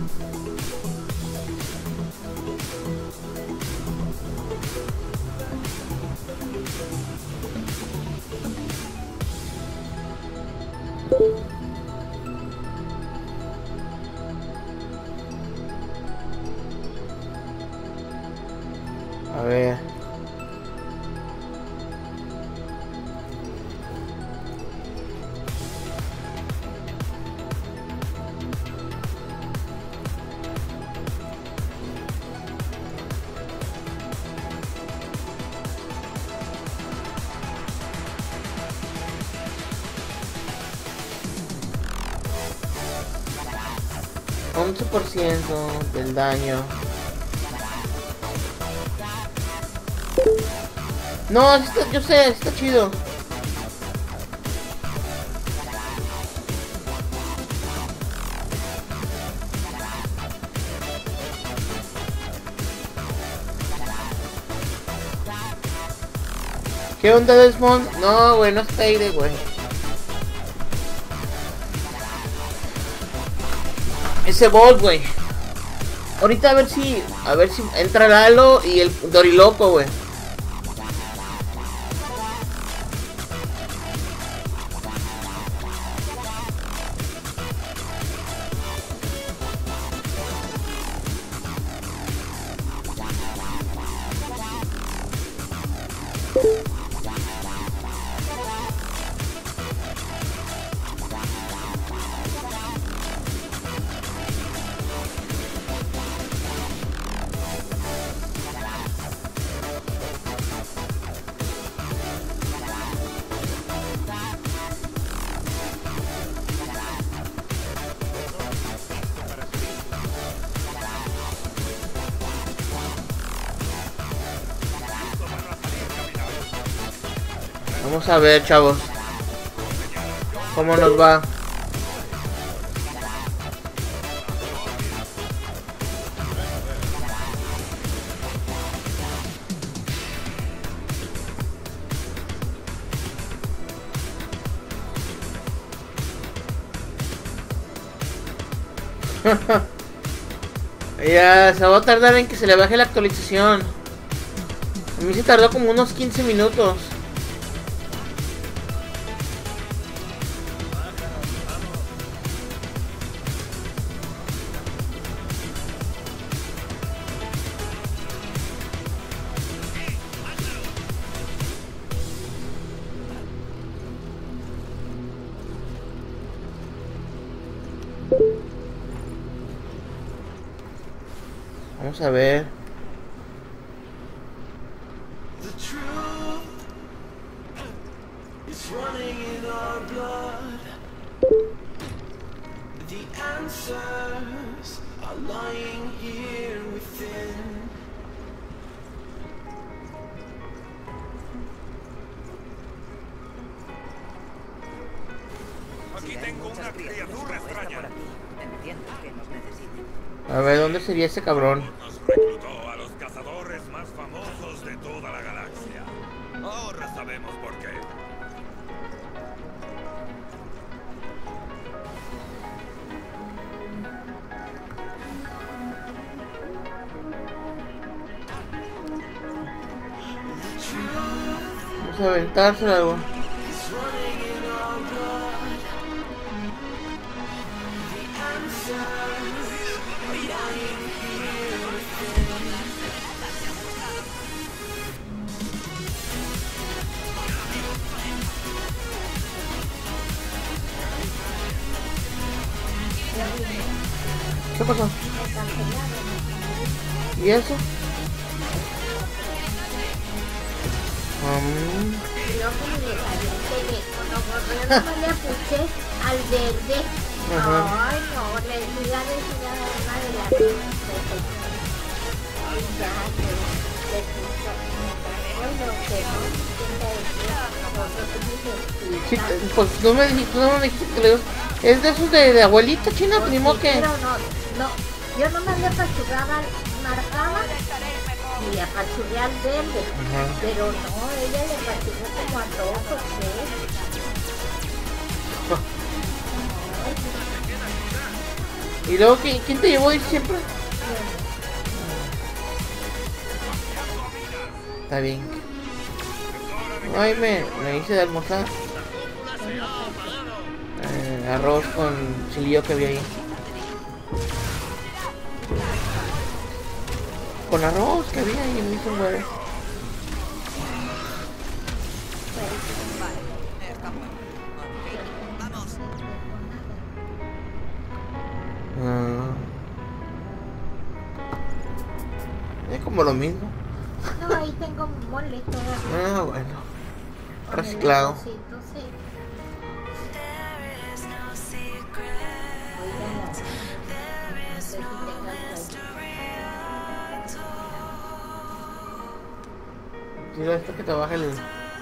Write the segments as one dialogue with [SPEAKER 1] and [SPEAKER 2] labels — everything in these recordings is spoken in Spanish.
[SPEAKER 1] A ver. %, del daño. No, yo sé, está chido. ¿Qué onda, Desmond? No, güey, no está aire, güey. Ese bot, güey. Ahorita a ver si entra Lalo y el Doriloco, güey. Vamos a ver, chavos, cómo nos va. Ya, se va a tardar en que se le baje la actualización. A mí se tardó como unos 15 minutos. Vamos a ver.
[SPEAKER 2] Aquí tengo una criatura extraña.
[SPEAKER 1] A ver, ¿dónde sería ese cabrón?
[SPEAKER 2] Nos reclutó a los cazadores más famosos de toda la galaxia. Ahora sabemos por qué.
[SPEAKER 1] Vamos a aventárselo algo. ¿Qué pasó? ¿Y eso?
[SPEAKER 3] No, como le salió el teléfono, porque yo no le puse al verde.
[SPEAKER 1] Ajá.
[SPEAKER 3] Ay, no, le iba a decir a la mamá de la y ya, le puso. Bueno, que no,
[SPEAKER 1] Sí, pues no me dijiste que le... Es de esos de abuelita china,
[SPEAKER 3] pues
[SPEAKER 1] ni modo
[SPEAKER 3] sí,
[SPEAKER 1] que...
[SPEAKER 3] pero no, yo no me le apachurraba, marcaba y le apachurré al verde, pero no, ella le apachurró como a 2 o 3.
[SPEAKER 1] ¿Y luego quién te llevó ahí siempre? Está bien. Ay, me hice de almorzar. Arroz con chilillo que había ahí. Con arroz que había ahí, me hizo un huevo. Es como lo mismo.
[SPEAKER 3] No, ahí tengo mole todavía.
[SPEAKER 1] Bueno. Reciclado.
[SPEAKER 3] Sí.
[SPEAKER 1] Tira esto que te baja el...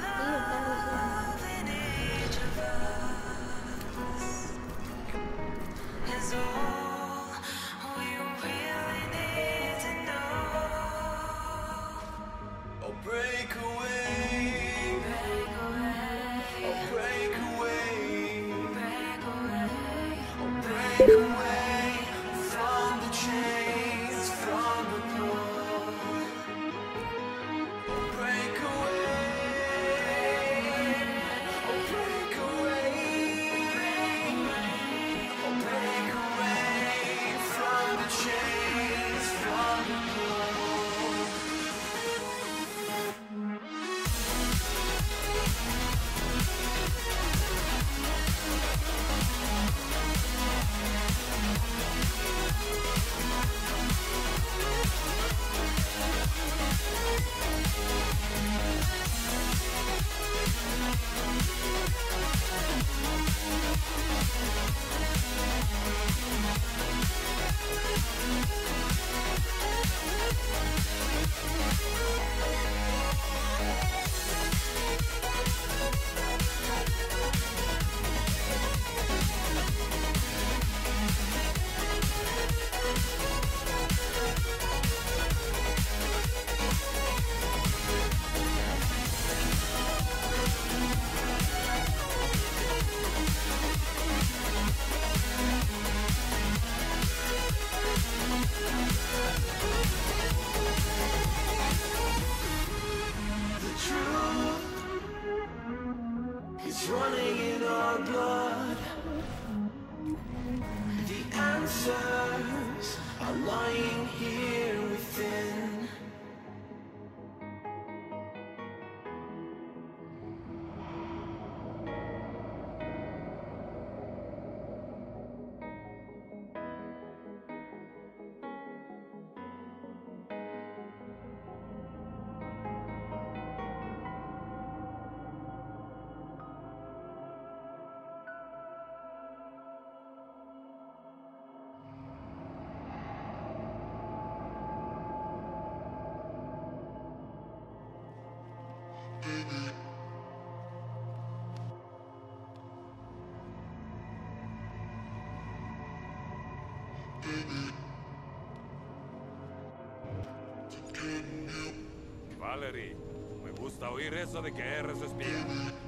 [SPEAKER 2] Valerie, me gusta oír eso de que eres espía.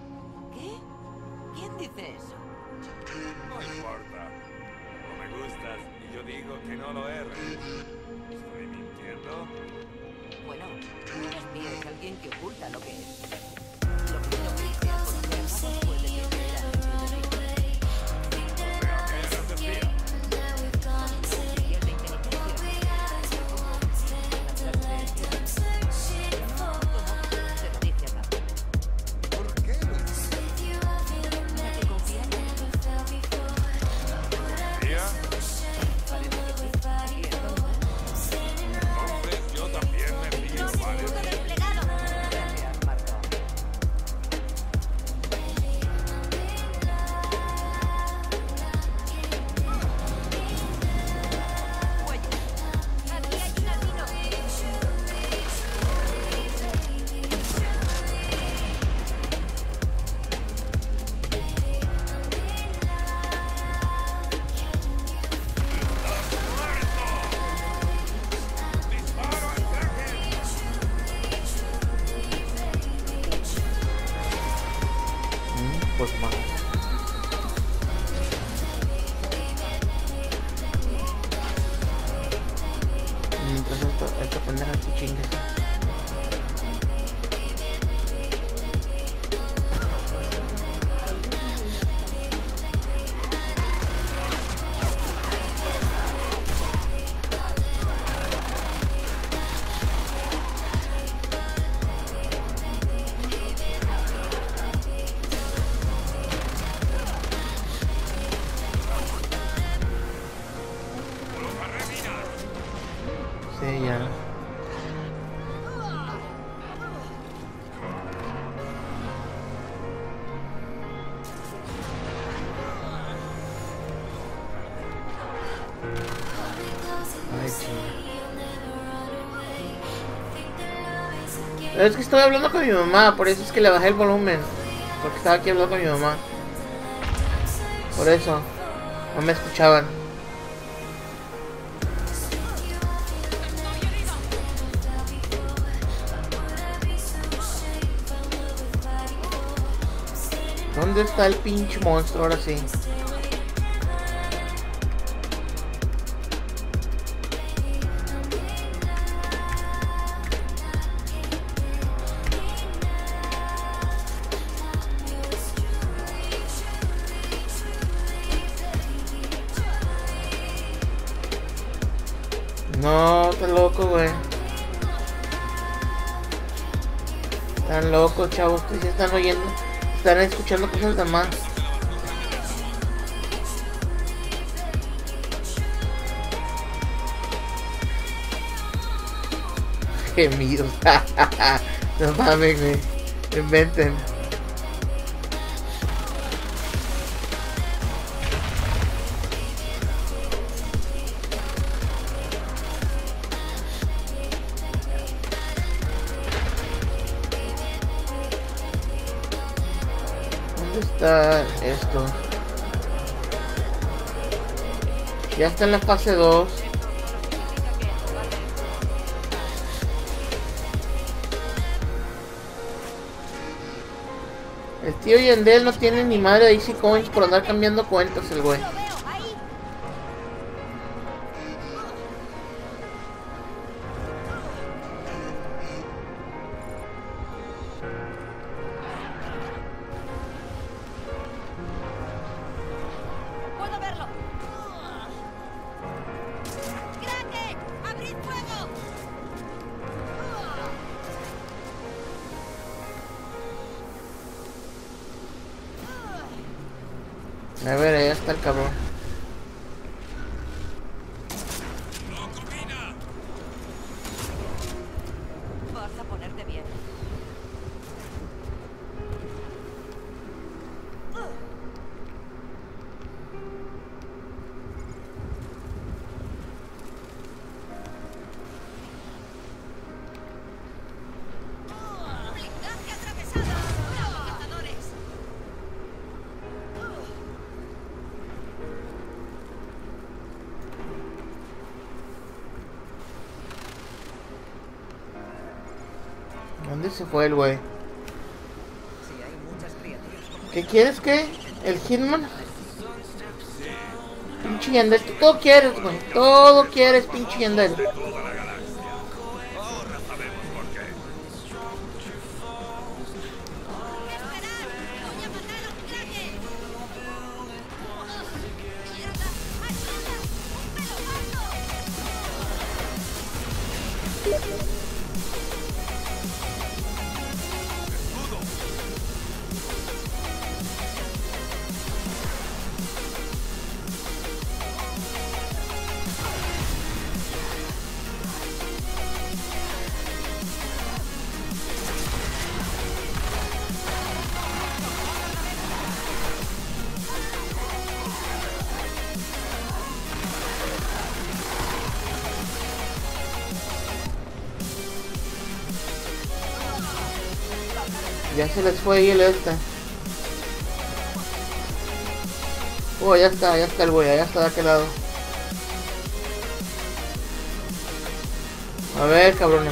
[SPEAKER 4] ¿Qué? ¿Quién dice eso?
[SPEAKER 2] No importa. No me gustas y yo digo que no lo eres. ¿Estoy mintiendo?
[SPEAKER 4] Bueno, un espía es alguien que oculta lo que es. Lo que no quisiera conocer puede decir que era agente de la historia.
[SPEAKER 2] O sea, que eres espía.
[SPEAKER 4] Auxiliar de inteligencia. Se lo dije a Gabriel.
[SPEAKER 2] ¿Por qué lo hiciste?
[SPEAKER 4] Para que confiara.
[SPEAKER 2] ¿Espía?
[SPEAKER 4] Parece que sí. ¿Y entonces?
[SPEAKER 2] Entonces yo también me fío, Valerie.
[SPEAKER 4] Gracias, Marco.
[SPEAKER 1] esta pendeja aquí chingue. Sí, ya. Ay, chinga. Es que estoy hablando con mi mamá, por eso es que le bajé el volumen. Porque estaba aquí hablando con mi mamá. Por eso. No me escuchaban. ¿Dónde está el pinche monstruo ahora sí? No, está loco, güey. Están locos, chavos. Ustedes ya están oyendo. Están escuchando cosas de más. Gemidos. No mames, güey. Inventen. ¿Dónde está esto? Ya está en la fase 2. El tío Yandel no tiene ni madre de Easy Coins por andar cambiando cuentas el güey.
[SPEAKER 4] ¡Puedo verlo! ¡Grande! ¡Abrid fuego!
[SPEAKER 1] A ver, ahí está el cabrón.
[SPEAKER 4] Vas a ponerte bien. ¡Blindaje atravesado! ¡Cuidado, cazadores!
[SPEAKER 1] ¿Dónde se fue el güey?
[SPEAKER 4] Sí, hay muchas criaturas como
[SPEAKER 1] ¿Qué quieres que? ¿El Hitman? Pinche Yandel, tú todo quieres, güey. Todo quieres, pinche Yandel.
[SPEAKER 2] Toda la galaxia. Ahora sabemos por qué.
[SPEAKER 4] ¡Esperad! ¡Voy a matar a un claque! ¡Mierda! ¡Ayuda! ¡Me lo mato!
[SPEAKER 1] Ya se les fue ahí el este. Oh, ya está el güey, ya está de aquel lado. A ver, cabrones.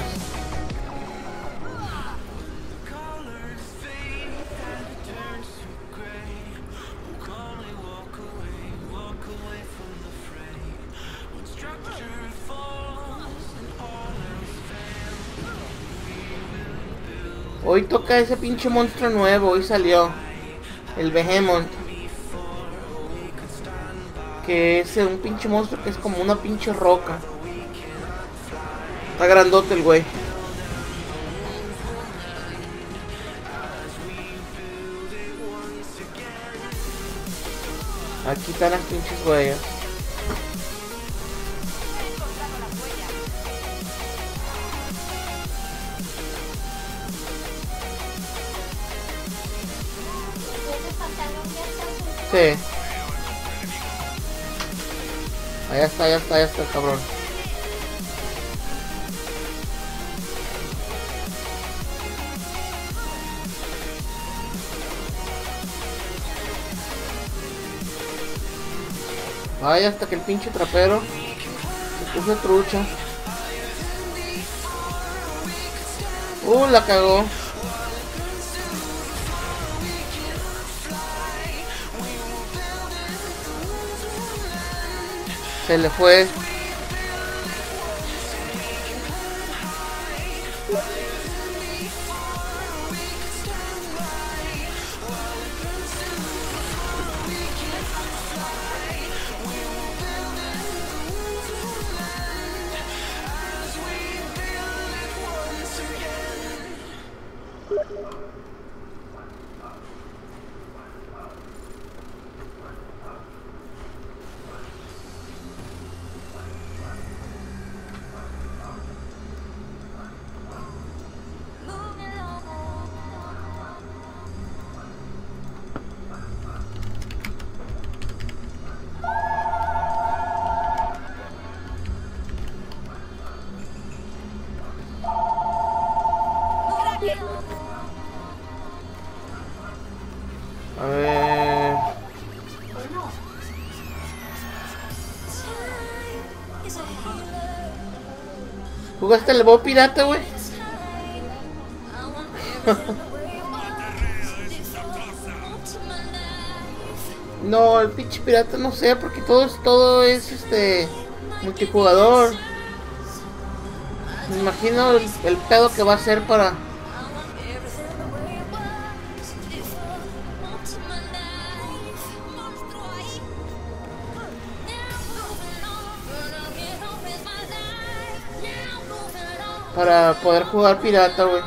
[SPEAKER 1] Hoy toca ese pinche monstruo nuevo. Hoy salió el Behemoth, que es un pinche monstruo que es como una pinche roca. Está grandote el güey. Aquí están las pinches huellas. Sí. Allá está, el cabrón. Vaya, hasta que el pinche trapero se puso trucha. La cagó. Se le fue. A ver. ¿Jugaste el modo pirata, güey? No, el pinche pirata no sé, porque todo es multijugador. Me imagino el pedo que va a ser para... para poder jugar pirata, güey.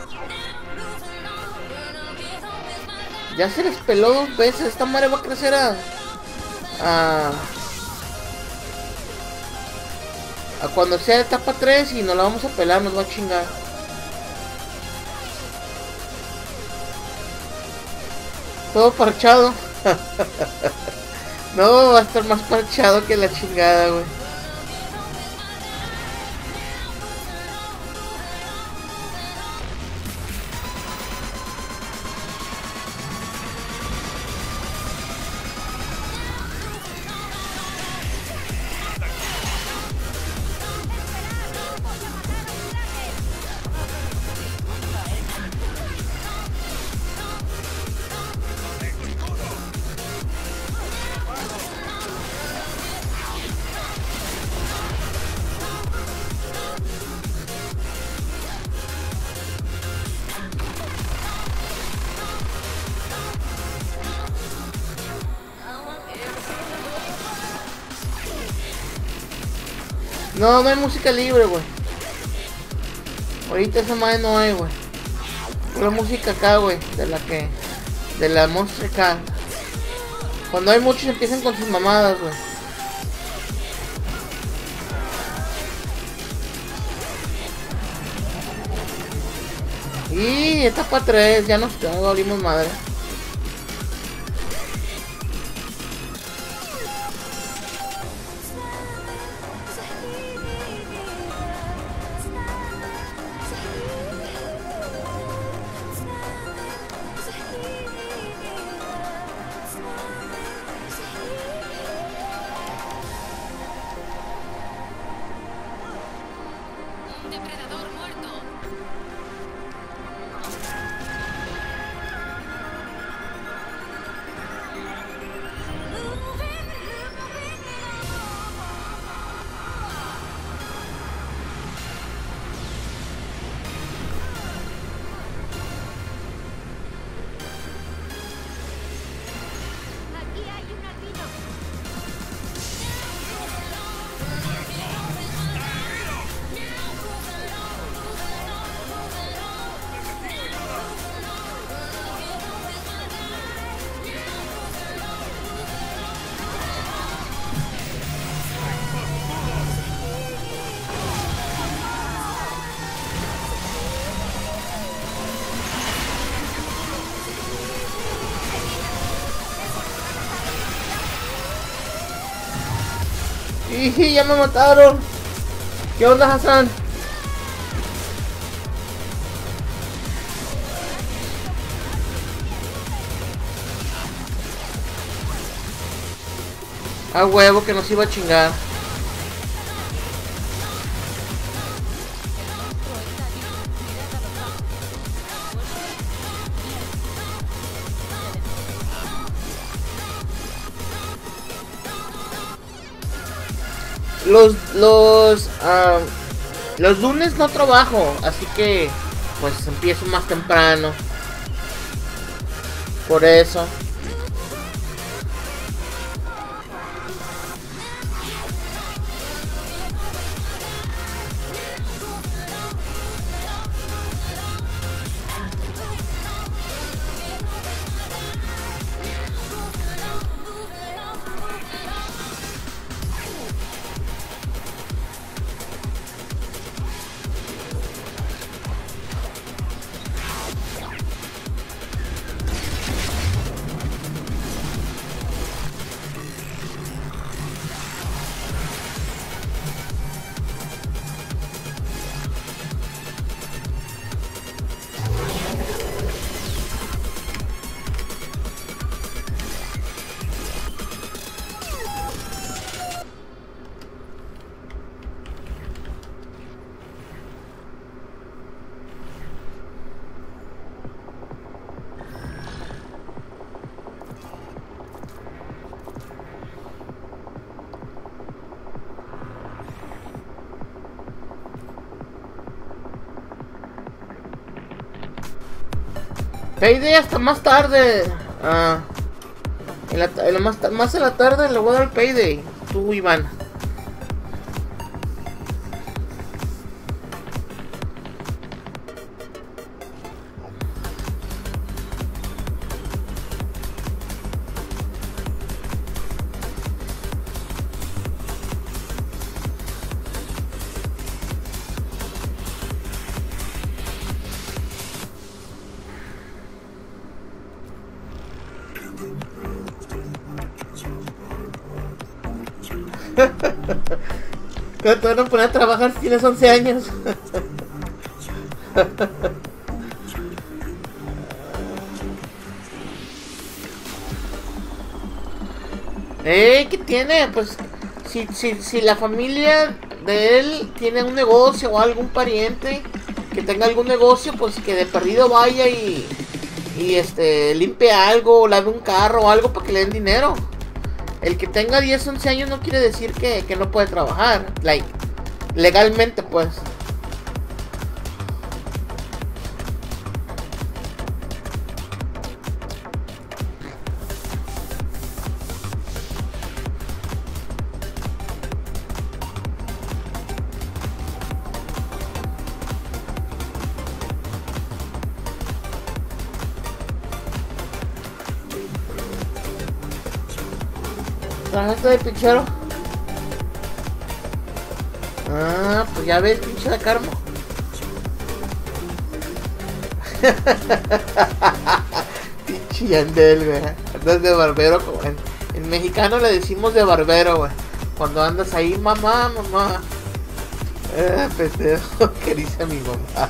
[SPEAKER 1] Ya se les peló 2 veces. Esta madre va a crecer a cuando sea etapa 3 y nos la vamos a pelar, nos va a chingar. Todo parchado. No, va a estar más parchado que la chingada, güey. No, no hay música libre, güey. Ahorita esa madre no hay, güey. Pura música acá, güey. De la Monster acá. Cuando hay muchos empiezan con sus mamadas, güey. Y etapa 3, ya abrimos madre.
[SPEAKER 5] Depredador muerto.
[SPEAKER 1] Y ya me mataron. ¿Qué onda, Hassan? A huevo que nos iba a chingar. Los lunes no trabajo, así que pues empiezo más temprano. Por eso. Payday hasta más tarde. Más en la tarde le voy a dar el Payday. Tú, Iván. Que te van a poner a trabajar si tienes 11 años. ¿Qué tiene? Pues si la familia de él tiene un negocio o algún pariente que tenga algún negocio, pues que de perdido vaya y limpie algo, o lave un carro o algo para que le den dinero. El que tenga 10, 11 años no quiere decir que no puede trabajar, legalmente, pues. ¿Trabajaste de pichero? Pues ya ves, pinche de Carmo. Pinche Yandel, güey. Andas de barbero, como en mexicano le decimos de barbero, güey. Cuando andas ahí, mamá. Pendejo, que dice mi mamá.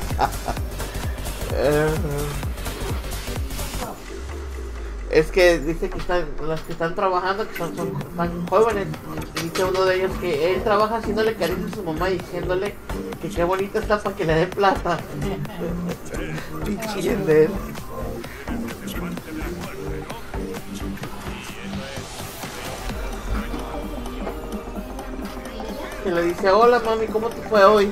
[SPEAKER 1] Es que dice que los que están trabajando, que son jóvenes, y dice uno de ellos que él trabaja haciéndole cariño a su mamá y diciéndole que qué bonita está para que le dé plata. Pinche de él. Que le dice, hola mami, ¿cómo te fue hoy?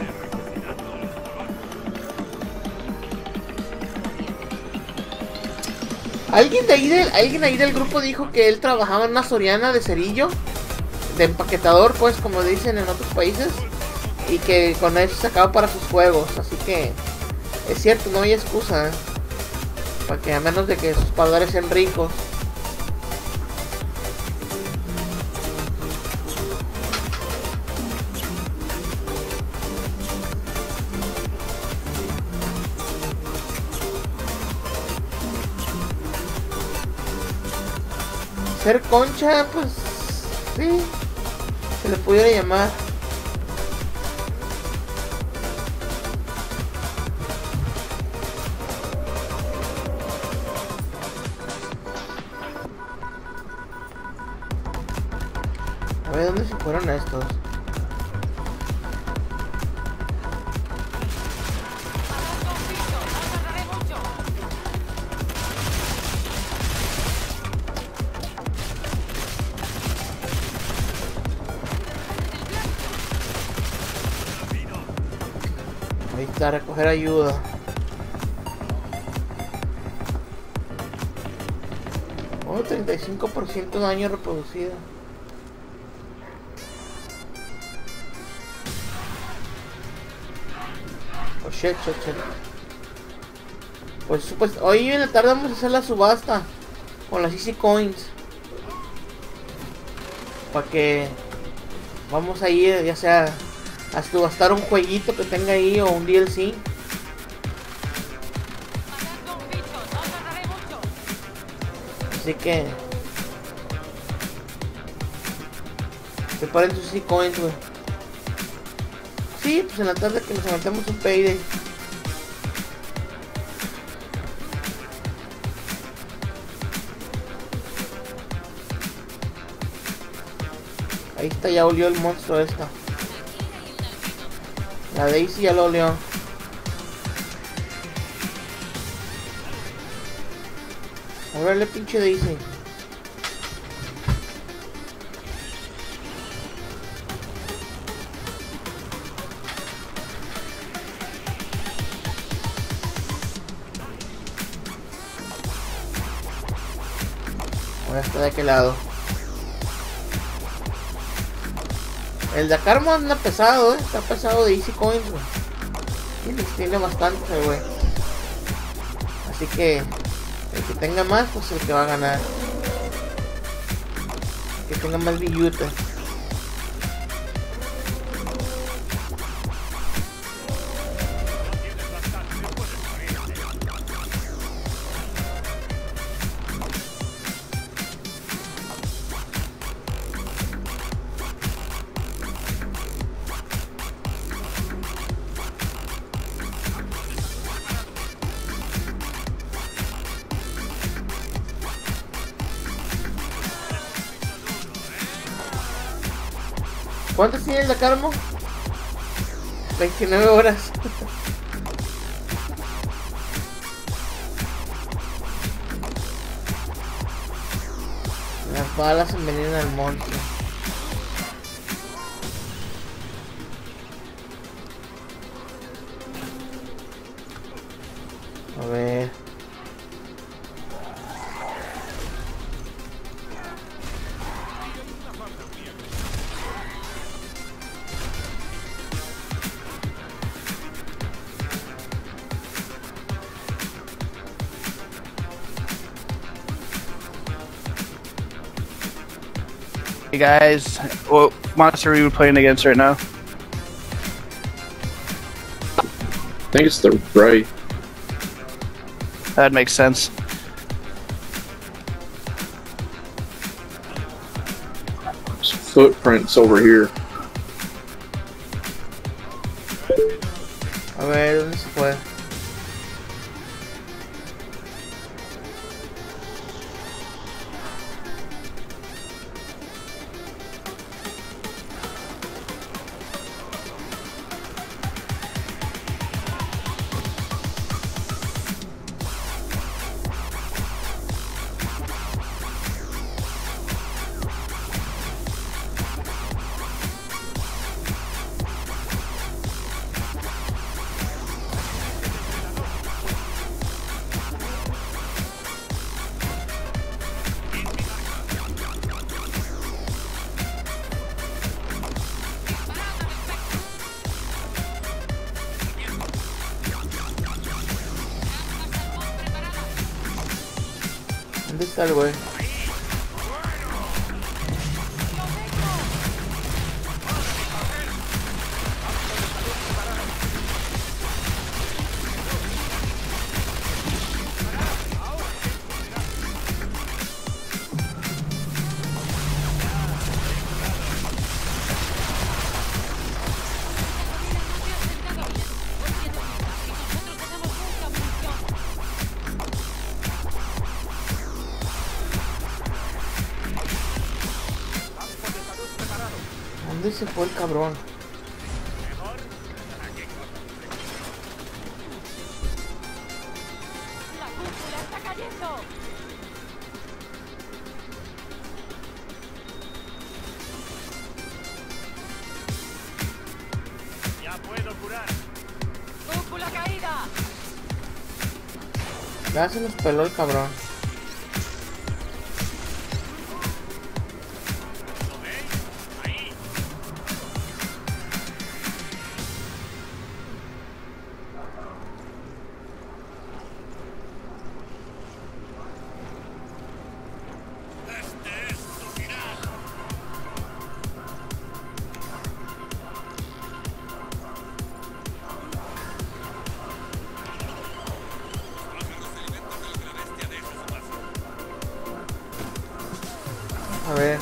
[SPEAKER 1] Alguien ahí del grupo dijo que él trabajaba en una Soriana de cerillo, de empaquetador, pues, como dicen en otros países, y que con eso sacaba para sus juegos. Así que es cierto, no hay excusa, para que a menos de que sus padres sean ricos. Ser concha, pues sí. se le pudiera llamar. A ver, ¿dónde se fueron estos? Ahí está, recoger ayuda. Oh, 35% de daño reproducido. Oh, shit. Pues hoy en la tarde vamos a hacer la subasta con las Easy Coins. Para que vamos a ir, ya sea a subastar un jueguito que tenga ahí o un DLC. Así que preparen sus Easy Coins, güey. Sí, pues en la tarde que nos aventemos un payday. Ahí está, ya olió el monstruo esta. La Daisy ya lo olió. Órale, pinche Daisy. Ahora está de aquel lado. El Dakar anda pesado, está pesado de Easy Coins, güey. Tiene bastante, güey. Así que el que tenga más, pues el que va a ganar. El que tenga más billetes. ¿Cuántas tiene el Dakar, mo? 29 horas. Las balas envenenan al monstruo. A ver.
[SPEAKER 6] Hey guys, what monster are you playing against right now?
[SPEAKER 7] I think it's the right.
[SPEAKER 6] That makes sense.
[SPEAKER 7] There's footprints over here.
[SPEAKER 1] A ver, ¿dónde se fue? ¿Dónde está el güey? ¿Dónde se fue el cabrón?
[SPEAKER 5] La cúpula está cayendo.
[SPEAKER 2] Ya puedo curar.
[SPEAKER 5] Cúpula caída.
[SPEAKER 1] Ya se nos peló el cabrón.
[SPEAKER 2] ¿Lo veis? Ahí. Este es su final.
[SPEAKER 1] A ver.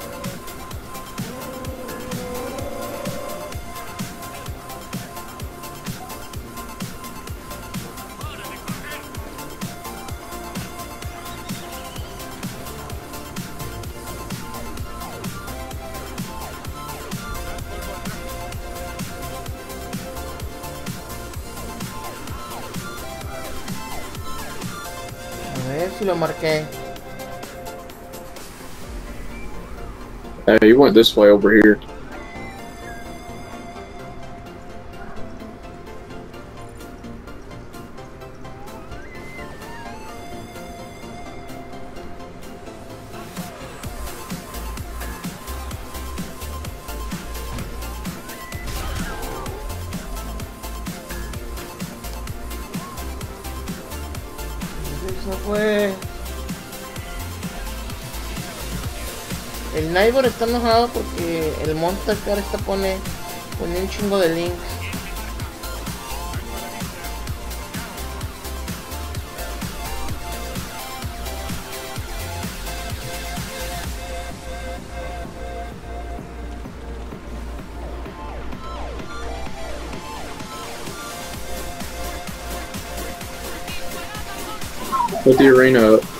[SPEAKER 1] A ver si lo marqué.
[SPEAKER 7] You went this way over here.
[SPEAKER 1] Eso fue. El Neighbor está enojado porque el Monster Car pone un chingo de links.
[SPEAKER 7] Put the arena up.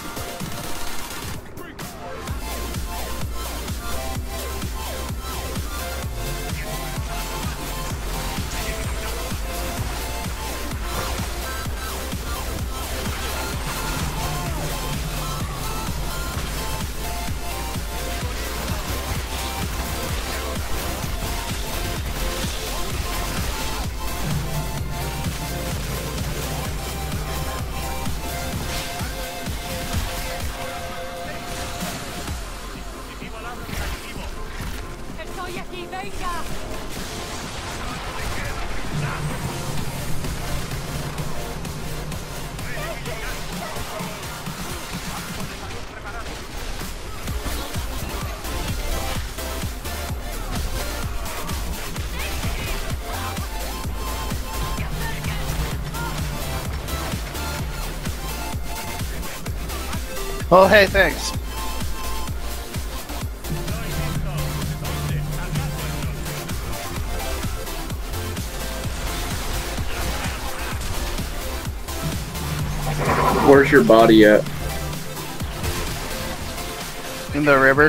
[SPEAKER 5] Estoy aquí, venga.
[SPEAKER 6] Oh, hey, thanks.
[SPEAKER 7] Where's your body at?
[SPEAKER 6] In the river.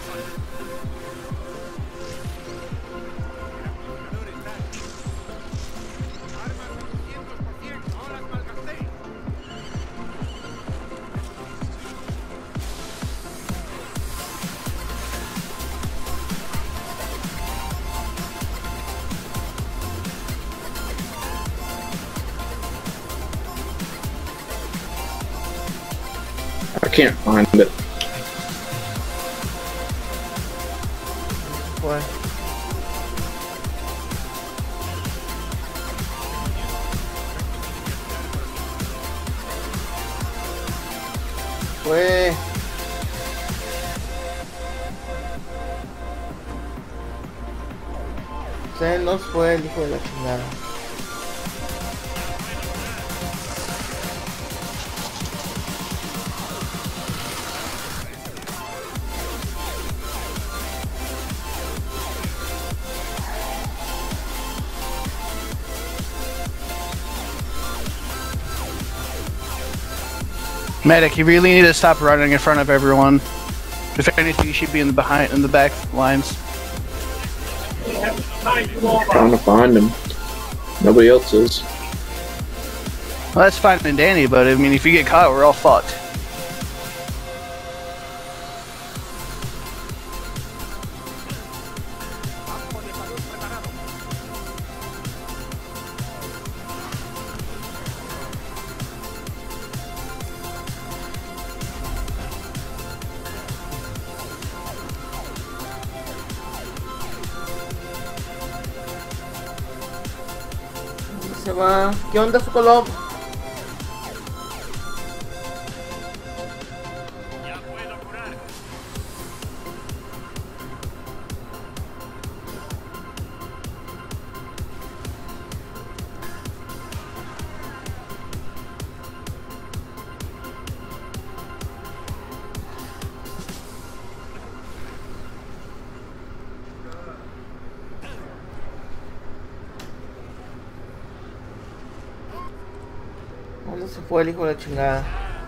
[SPEAKER 7] I can't find it.
[SPEAKER 1] Fue. Fue. Se nos fue el hijo de la chingada.
[SPEAKER 6] Medic, you really need to stop running in front of everyone. If anything, you should be in the back lines.
[SPEAKER 7] Trying to find him. Nobody else is.
[SPEAKER 6] Well, that's fine and dandy, but I mean, if you get caught, we're all fucked.
[SPEAKER 1] Se va. ¿Qué onda, Sokolov?
[SPEAKER 2] Ya puedo curar.
[SPEAKER 1] ¿Dónde se fue el hijo de la chingada?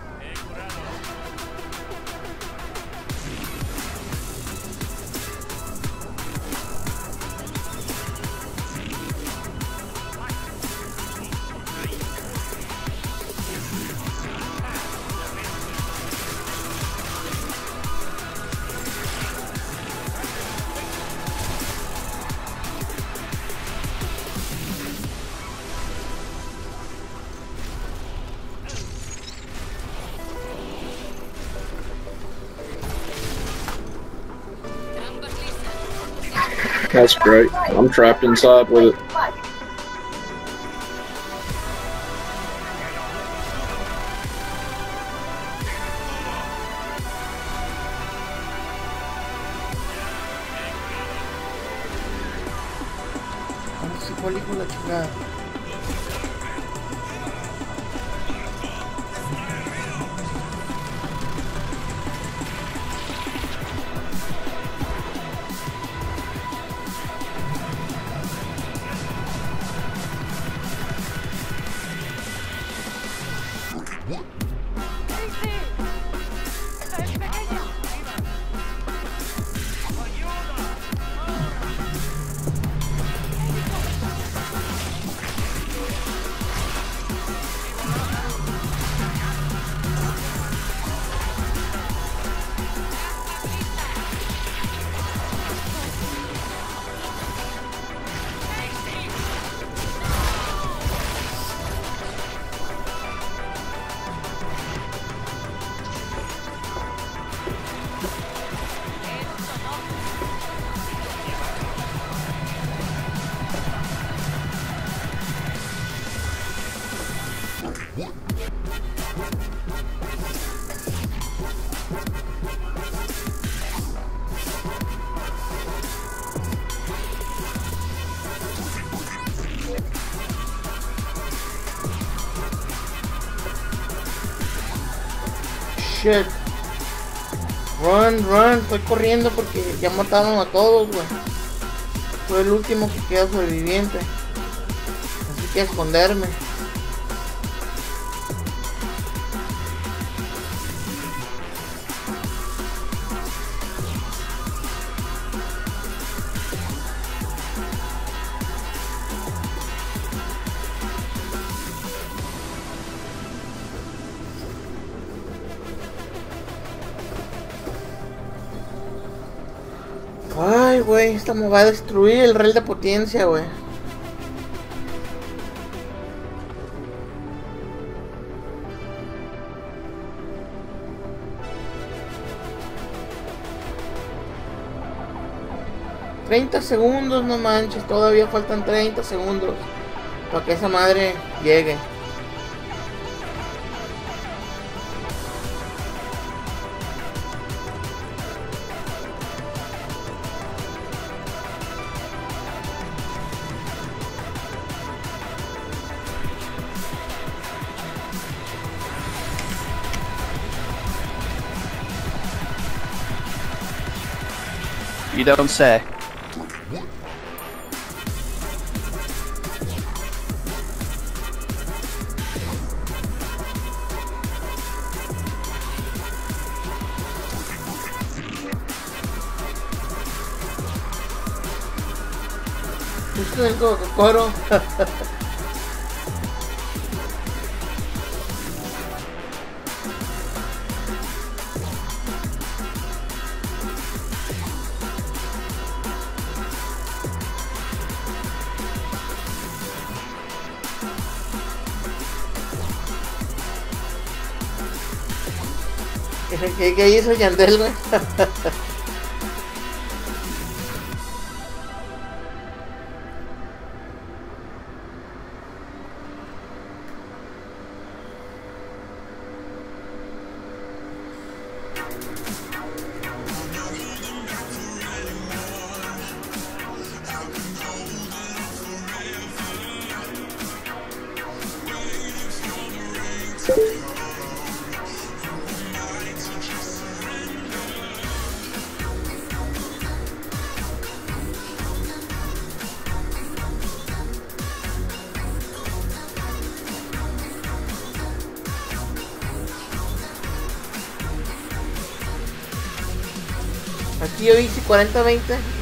[SPEAKER 7] That's great. I'm trapped inside with it.
[SPEAKER 1] ¿Dónde se fue el hijo de la chingada?
[SPEAKER 5] ¡Esa es pequeña!
[SPEAKER 1] Shit. Run, run. Estoy corriendo porque ya mataron a todos, güey. Soy el último que queda sobreviviente. Así que a esconderme. Ay, güey, esta me va a destruir el rel de potencia, güey. $30, no manches, todavía faltan 30 segundos para que esa madre llegue.
[SPEAKER 6] You don't say.
[SPEAKER 1] Justo en el coro. ¿Qué hizo Yandel, güey? Aquí yo hice 40-20.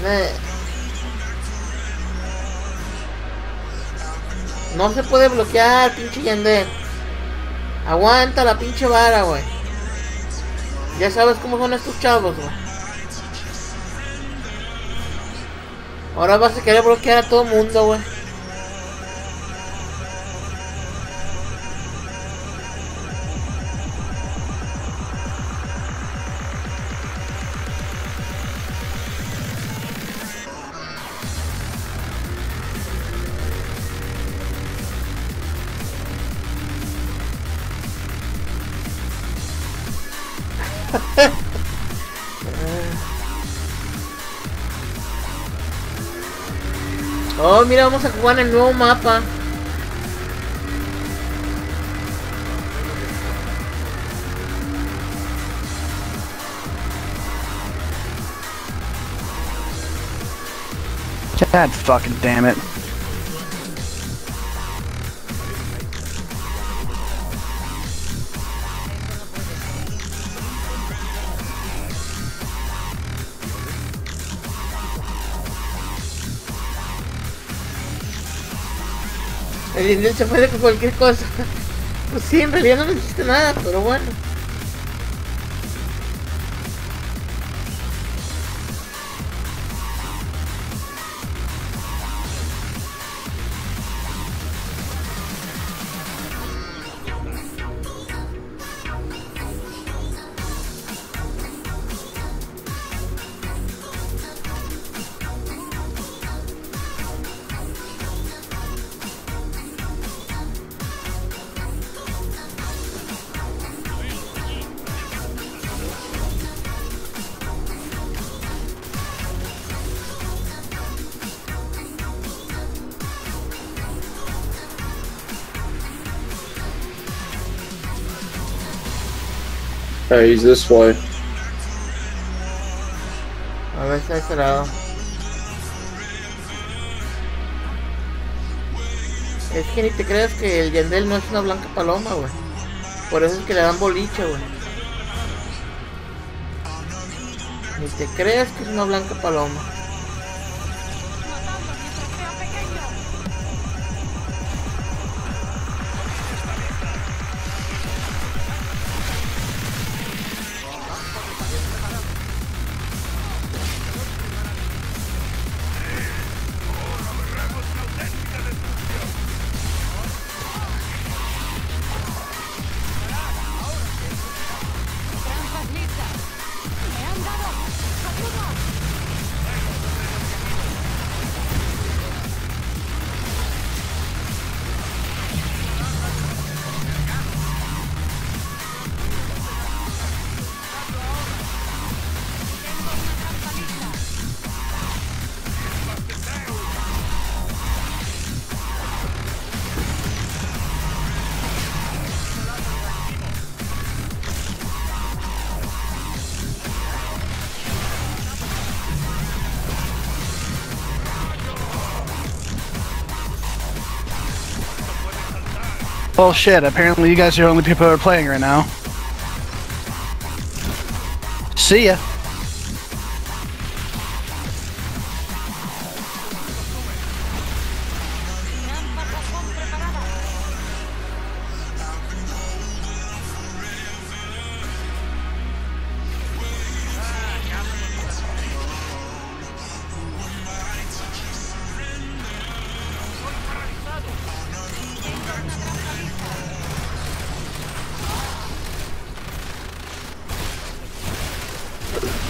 [SPEAKER 1] No se puede bloquear, pinche Yandel. Aguanta la pinche vara, güey. Ya sabes cómo son estos chavos, güey. Ahora vas a querer bloquear a todo mundo, güey. Oh, mira, vamos a jugar en el nuevo mapa.
[SPEAKER 6] God fucking damn it.
[SPEAKER 1] El Yandel se puede con cualquier cosa. Pues sí, en realidad no necesita nada, pero bueno.
[SPEAKER 7] Hey, he's this way.
[SPEAKER 1] A ver si ese lado. Es que ni te creas que el Yandel no es una blanca paloma, güey. Por eso es que le dan boliche, güey. Ni te creas que es una blanca paloma.
[SPEAKER 5] Trampas listas. Me han dado. ¡Ayuda!
[SPEAKER 6] Well, shit, apparently you guys are the only people who are playing right now. See ya.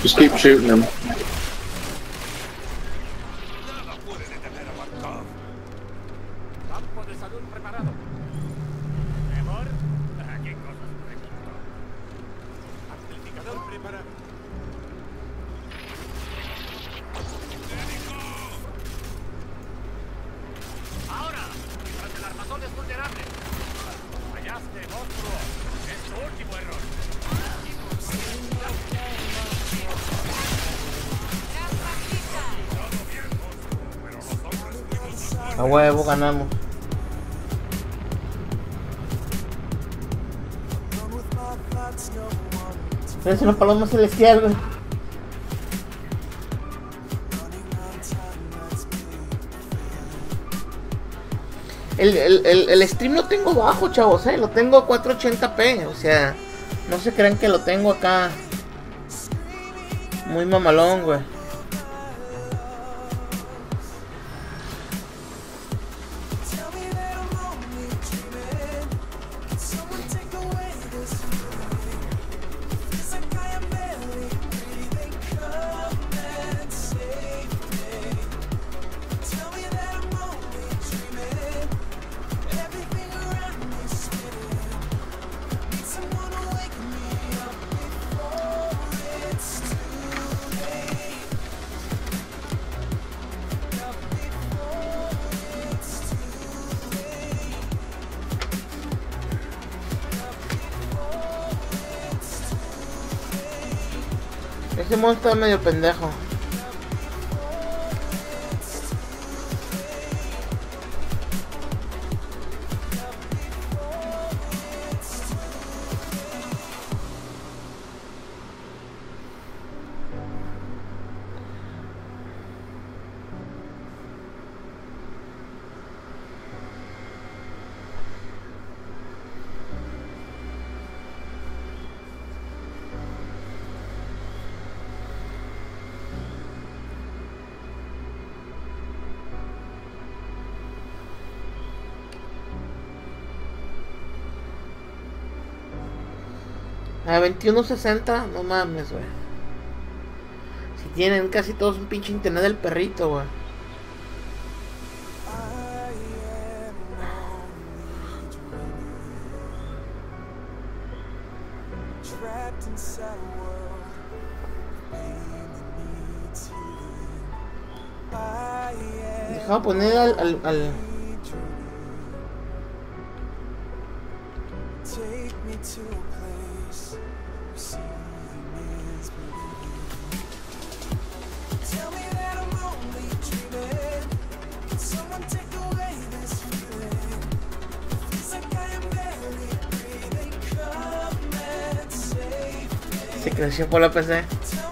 [SPEAKER 7] Just keep shooting him.
[SPEAKER 2] Nada puede detener a Markov. Campo de salud preparado. ¿Tremor? ¿Qué cosas pregunto? Amplificador preparado. ¡Médico! ¡Ahora! ¡Mientras el armazón es vulnerable! ¡Fallaste, monstruo! ¡Es tu último error!
[SPEAKER 1] A huevo, ganamos. Es una paloma celestial, güey. El stream lo tengo bajo, chavos, lo tengo a 480p, o sea, no se crean que lo tengo acá muy mamalón, güey. Ese monstruo está medio pendejo. A 21.60, no mames, güey. Si tienen casi todos un pinche internet del perrito, güey. Deja poner al se creció por la PC.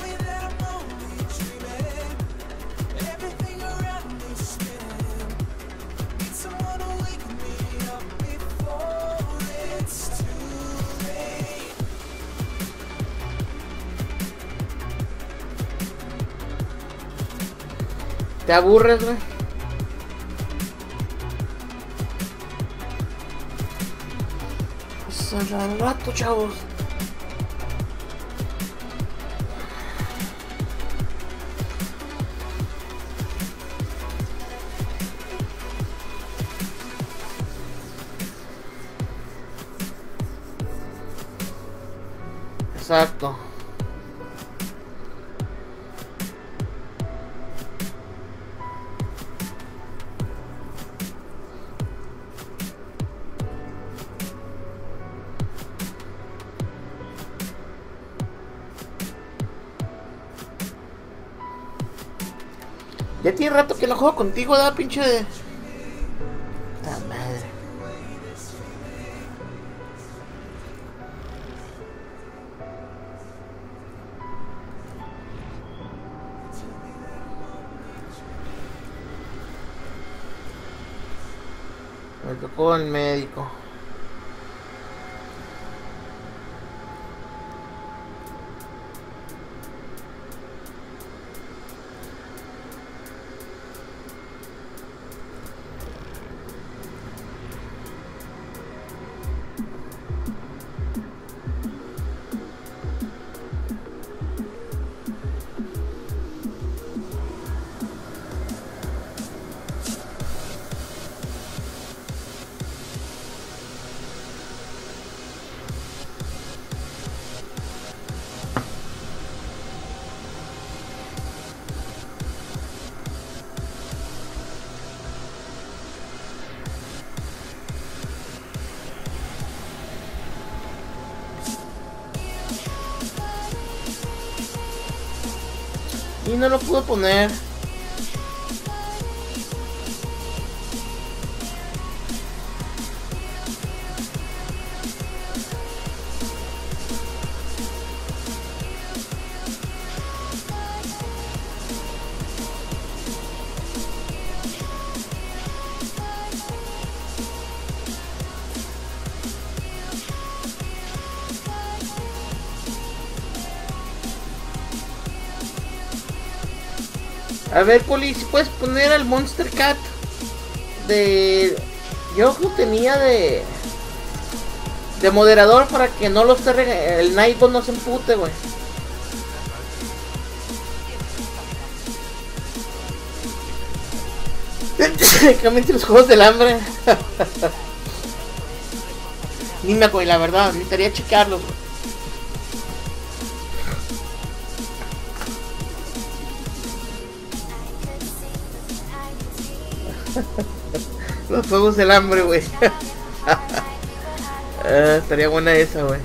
[SPEAKER 1] ¿Te aburres, güey? Pues al rato, chavos. Exacto. Ya tiene rato que no juego contigo, da pinche de... ¡Ta madre! Me tocó el médico. Y no lo pudo poner. A ver, Poli, si puedes poner al Monster Cat de... Yo lo tenía de moderador para que no lo esté el Nightbot no se empute, güey. Cámbiate los juegos del hambre. Ni me acuerdo, la verdad, necesitaría checarlos, güey. Los juegos del hambre, güey. Estaría buena esa, güey.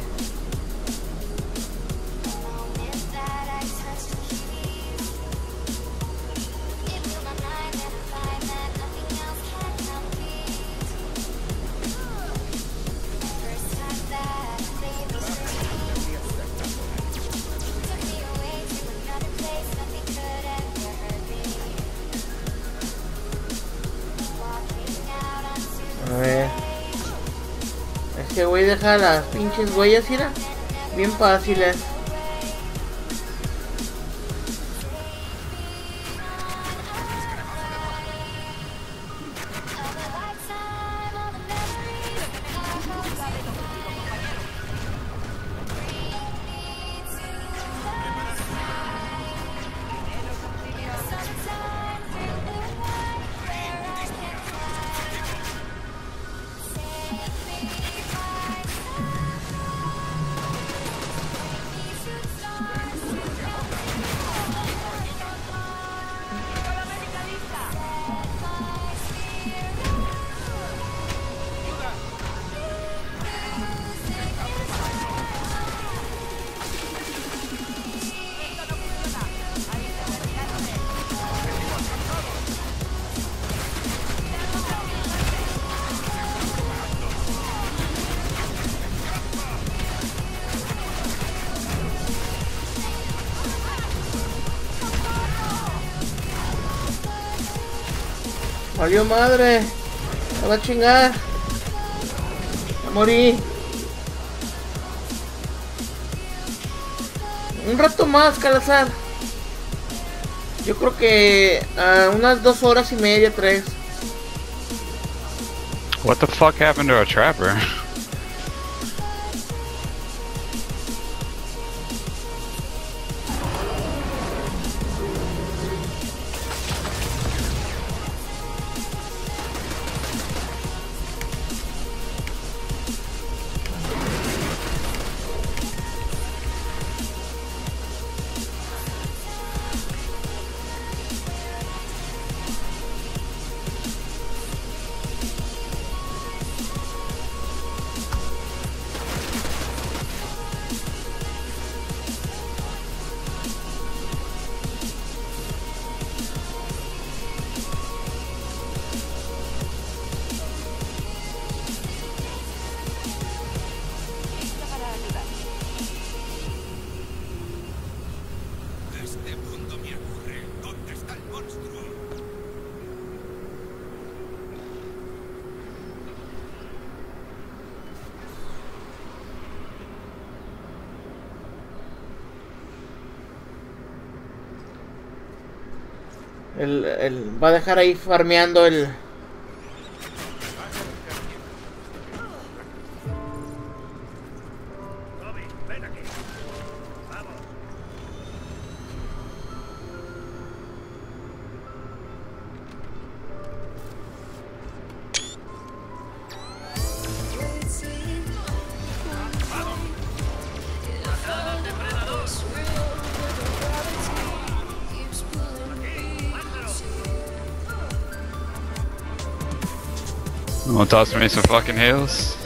[SPEAKER 1] A ver. Este güey deja las pinches huellas, mira. Bien fáciles. Valió madre. Me va a chingar. Me morí. Un rato más, Calazar. Yo creo que unas 2 horas y media, 3.
[SPEAKER 8] What the fuck happened to our trapper? Va a dejar ahí farmeando el...
[SPEAKER 2] Toby, ven aquí. Vamos.
[SPEAKER 8] Wanna toss me some fucking heals?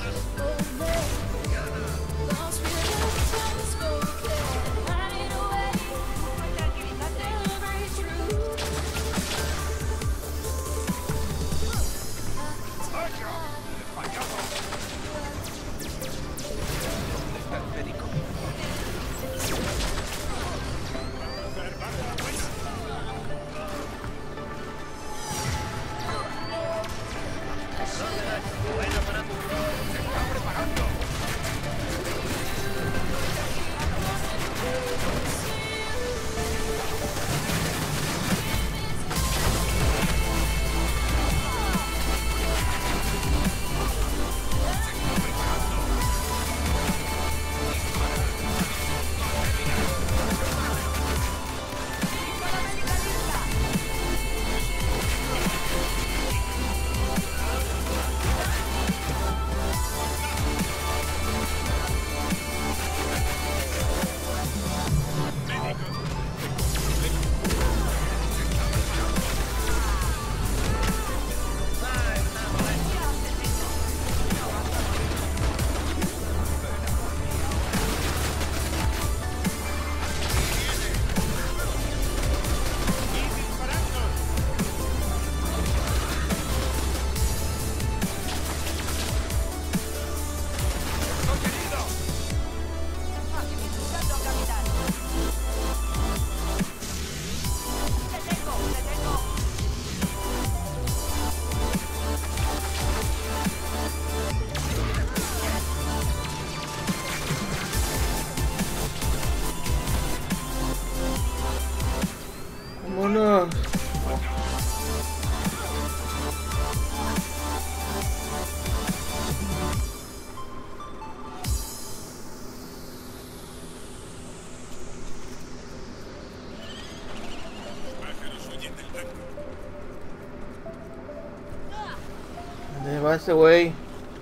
[SPEAKER 1] ¿Dónde va ese güey?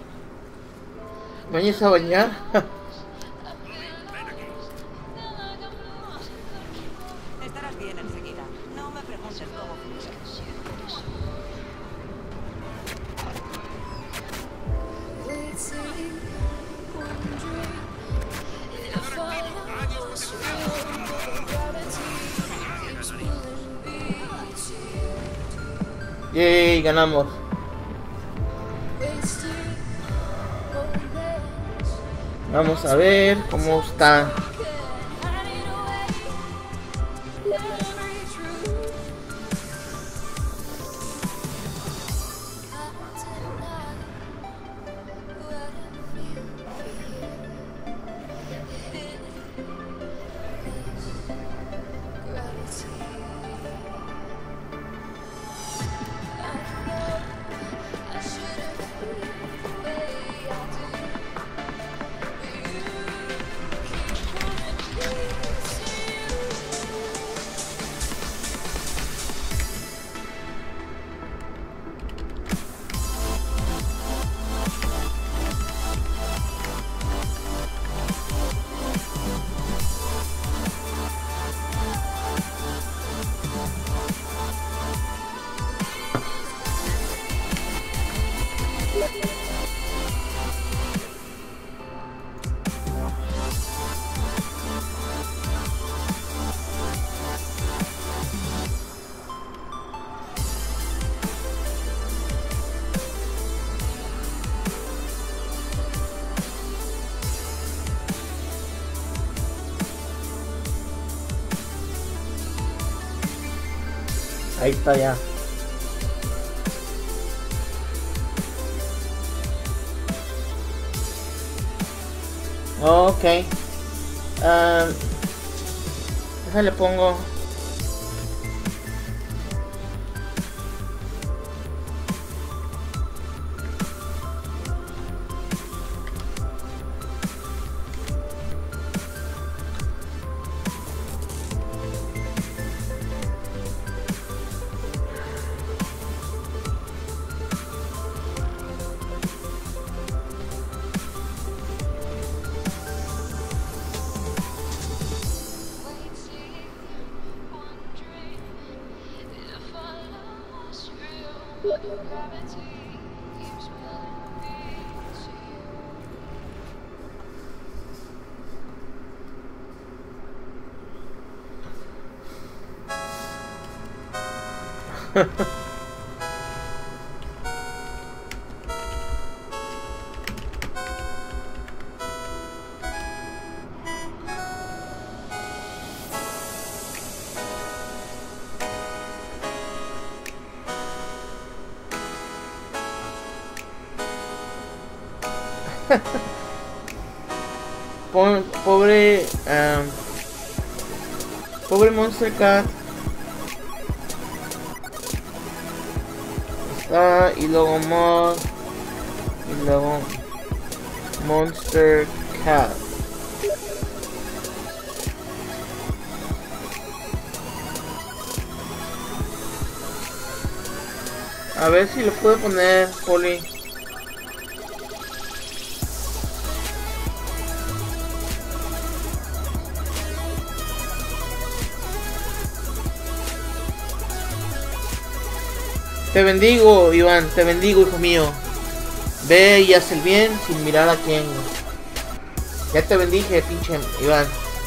[SPEAKER 1] ¿Bañes a bañar?
[SPEAKER 4] Estarás bien enseguida. No me preguntes cómo funciona.
[SPEAKER 1] Yay, ganamos. Vamos a ver cómo está. Ahí está ya. Ok. Déjale pongo. Pobre pobre Monster Cat. Está, y luego Mod, y luego Monster Cat. A ver si lo puedo poner, Poli. Te bendigo, Iván, te bendigo, hijo mío. Ve y haz el bien sin mirar a quién. Ya te bendije, pinche Iván.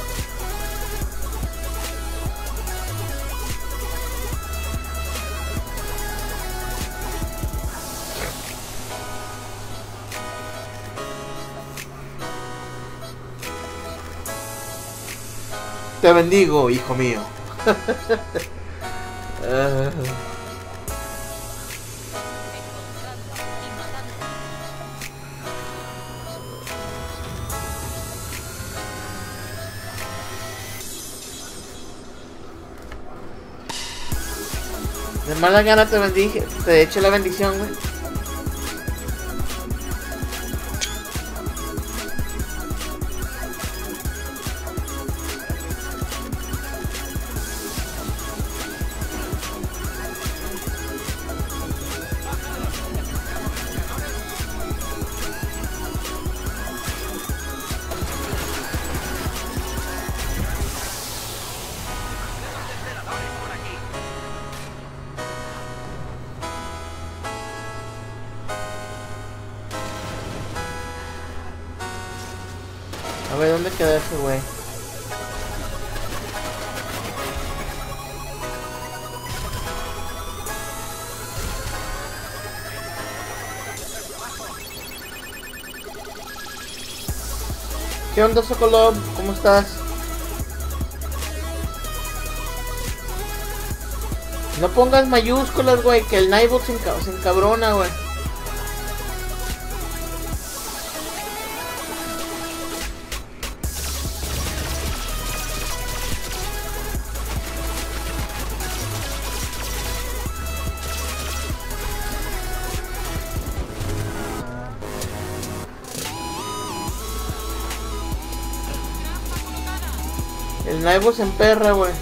[SPEAKER 1] Te bendigo, hijo mío. De mala gana te bendije, te echo la bendición, güey. ver, ¿dónde queda ese güey? ¿Qué onda, Sokolov? ¿Cómo estás? No pongas mayúsculas, güey, que el Nightbot se encabrona, güey. El Nightbot se emperra, güey.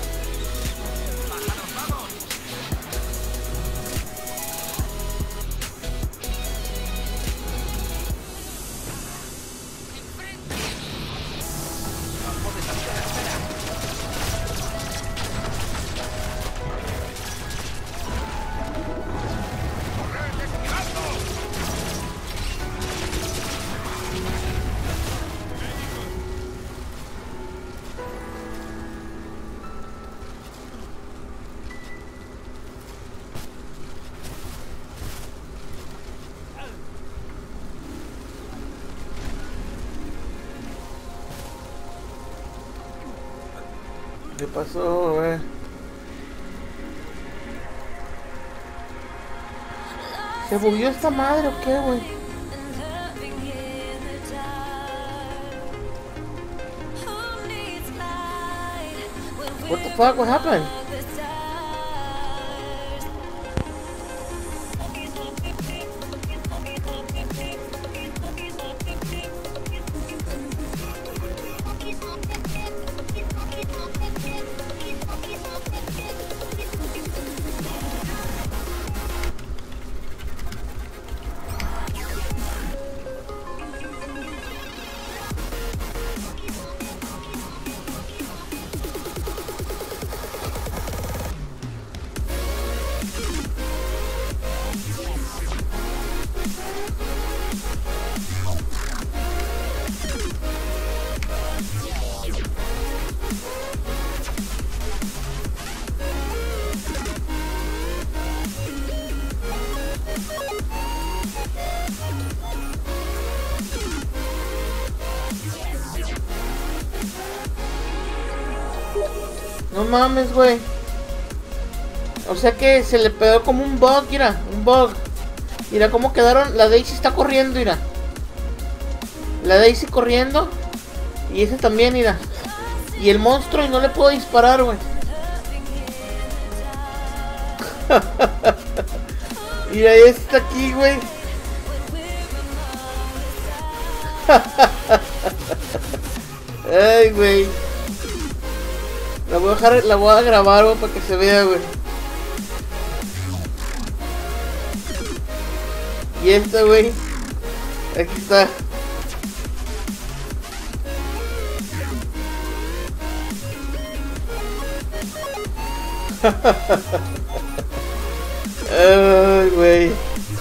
[SPEAKER 1] ¿Qué pasó, güey? ¿Se bugueó esta madre o qué, güey? What the fuck? What happened? No mames, güey. O sea que se le pegó como un bug, mira, un bug. Mira cómo quedaron. La Daisy está corriendo, mira. La Daisy corriendo. Y ese también, mira. Y el monstruo y no le puedo disparar, güey. Mira, este está aquí, güey. Ay, güey. La voy a dejar, la voy a grabar, güey, para que se vea, güey. Y esta, güey. Aquí está. Ay, güey.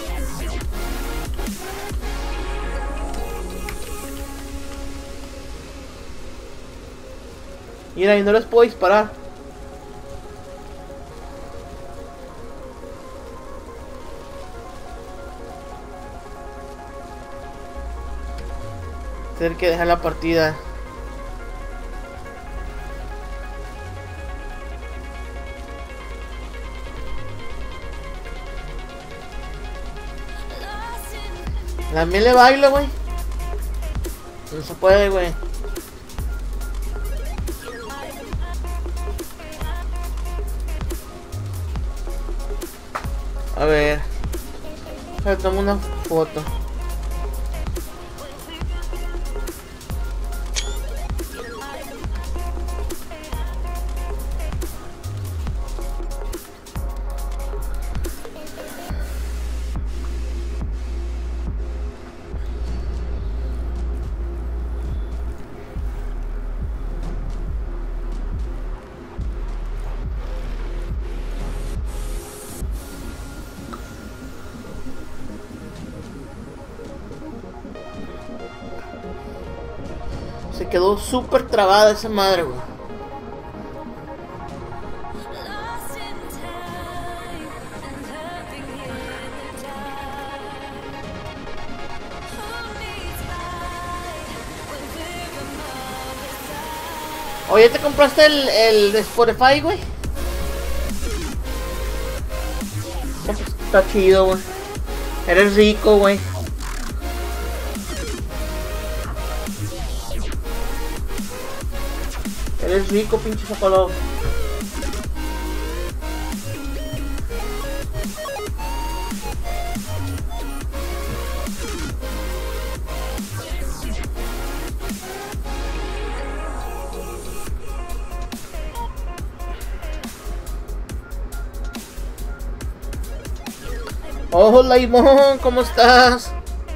[SPEAKER 1] Mira, y no les puedo disparar. Tener que dejar la partida. También le bailo, güey. No se puede, güey. A ver. Le tomo una foto. me quedó súper trabada esa madre, güey. Oye, ¿te compraste el de Spotify, güey? Está chido, güey. Eres rico, güey. Eres rico, pinche Sokolov. Hola, Ivonne, ¿cómo estás?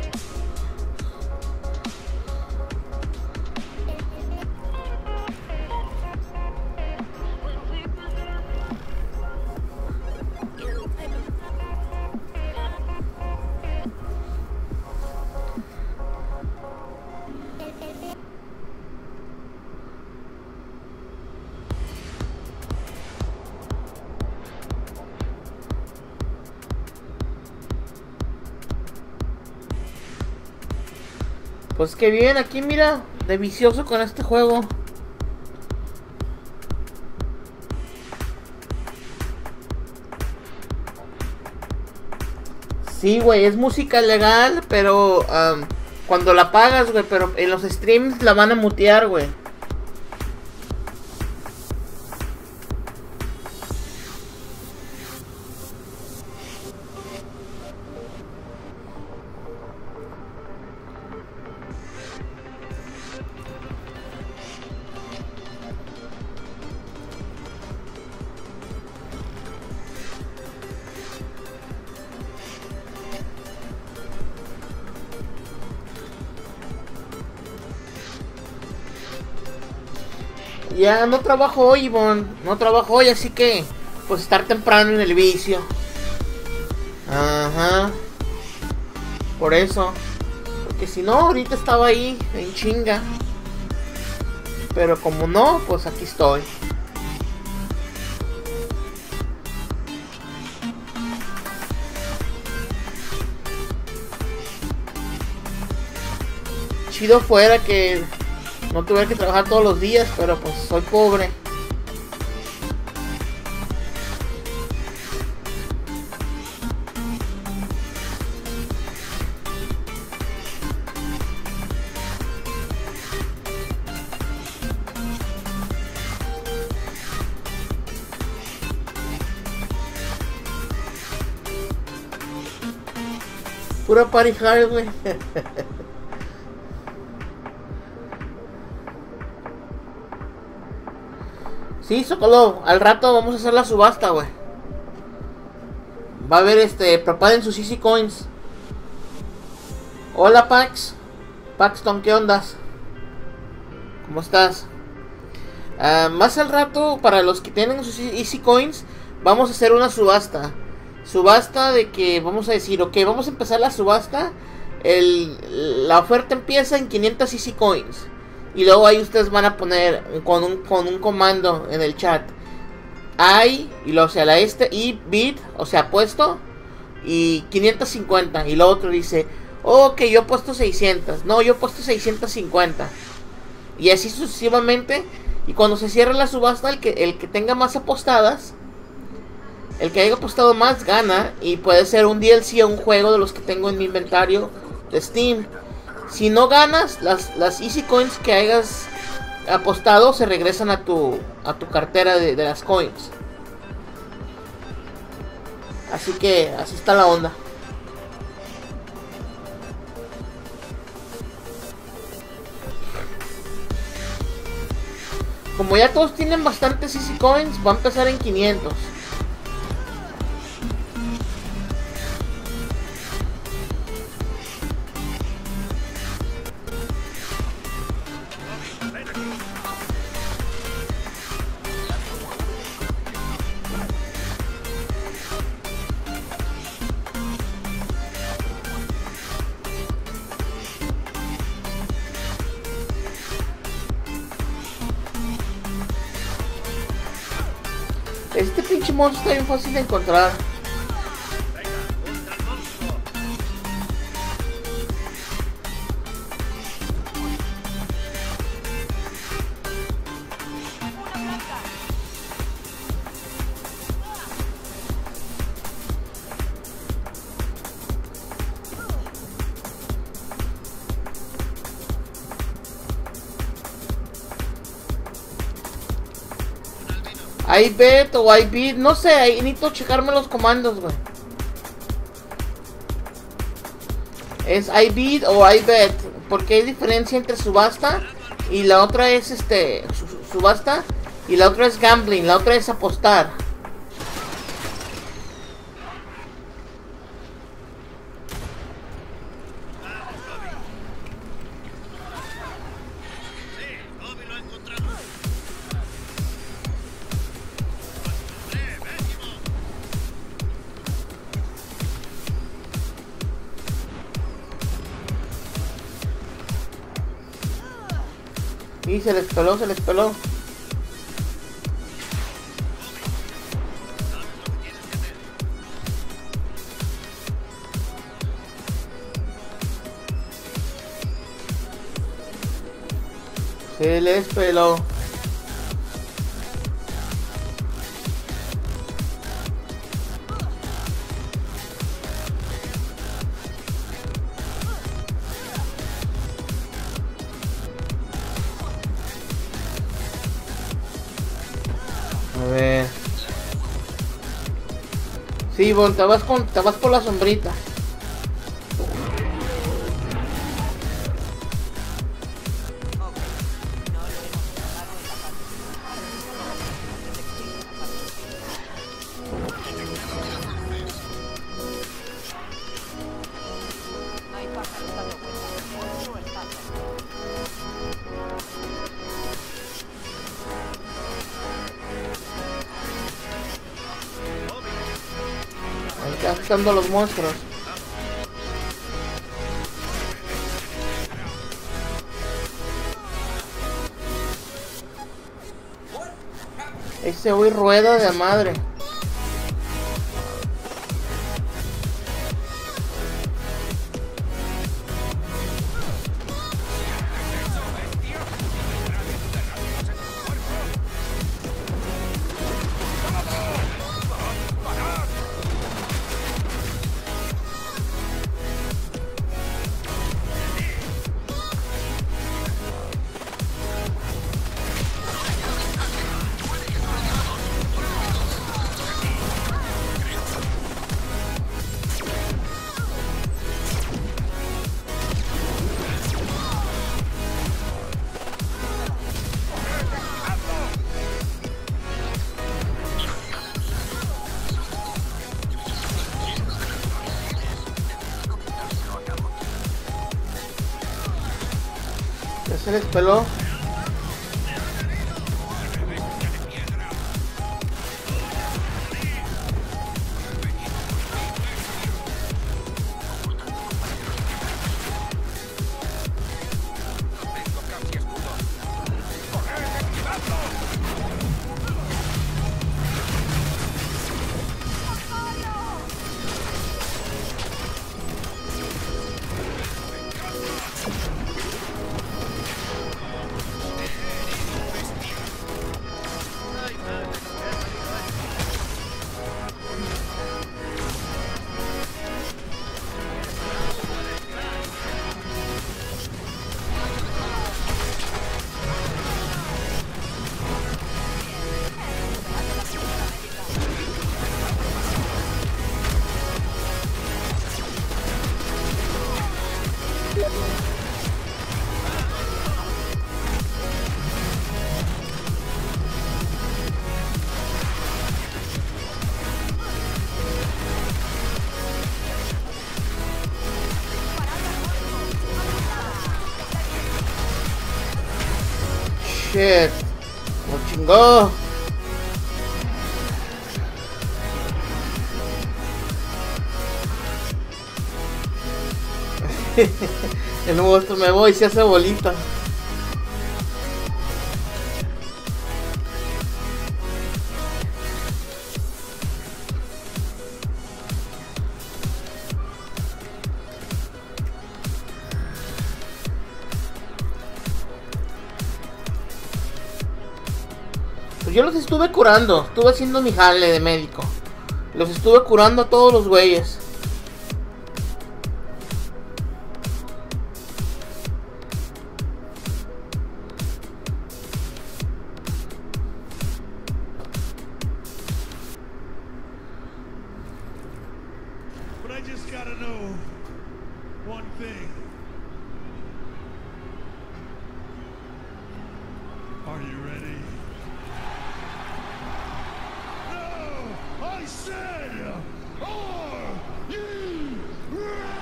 [SPEAKER 1] Pues que bien, aquí mira, de vicioso con este juego. Sí, güey, es música legal, pero cuando la pagas, güey, pero en los streams la van a mutear, güey. Ya no trabajo hoy, Ivonne. No trabajo hoy, así que pues estar temprano en el vicio. Ajá. Por eso. Porque si no, ahorita estaba ahí en chinga. Pero como no, pues aquí estoy. Chido fuera que no tuviera que trabajar todos los días, pero pues soy pobre. Pura party hard, güey. Sí, Sokolov, al rato vamos a hacer la subasta, güey. Va a haber preparen sus Easy Coins. Hola, Pax. Paxton, ¿qué ondas? ¿Cómo estás? Más al rato, para los que tienen sus Easy Coins, vamos a hacer una subasta. Subasta de que vamos a decir, ok, vamos a empezar la subasta. La oferta empieza en 500 Easy Coins. Y luego ahí ustedes van a poner con un comando en el chat y lo, o sea, y bid, o sea, puesto y 550. Y lo otro dice, ok, yo he puesto 600. No, yo he puesto 650. Y así sucesivamente. Y cuando se cierre la subasta, el que tenga más apostadas, el que haya apostado más gana. Y puede ser un DLC o un juego de los que tengo en mi inventario de Steam. Si no ganas, las Easy Coins que hayas apostado se regresan a tu cartera de las coins. Así que así está la onda. Como ya todos tienen bastantes Easy Coins, va a empezar en 500. pinche monstruo está bien fácil de encontrar. iBet o iBid, no sé, ahí necesito checarme los comandos, güey. Es iBid o iBet, porque hay diferencia entre subasta y la otra es subasta y la otra es gambling, la otra es apostar. Y se les peló, se les peló. Se les peló. A ver. Sí, Bon, te vas por la sombrita. Ahí están buscando los monstruos. Ese güey rueda de madre. Ya se les peló. Shit. ¡Oh, chingó! El monstruo me voy y se hace bolita. Pues yo los estuve curando. Estuve haciendo mi jale de médico. Los estuve curando a todos los güeyes.
[SPEAKER 2] But I just gotta know one thing. Are you ready? No! I said, are you ready?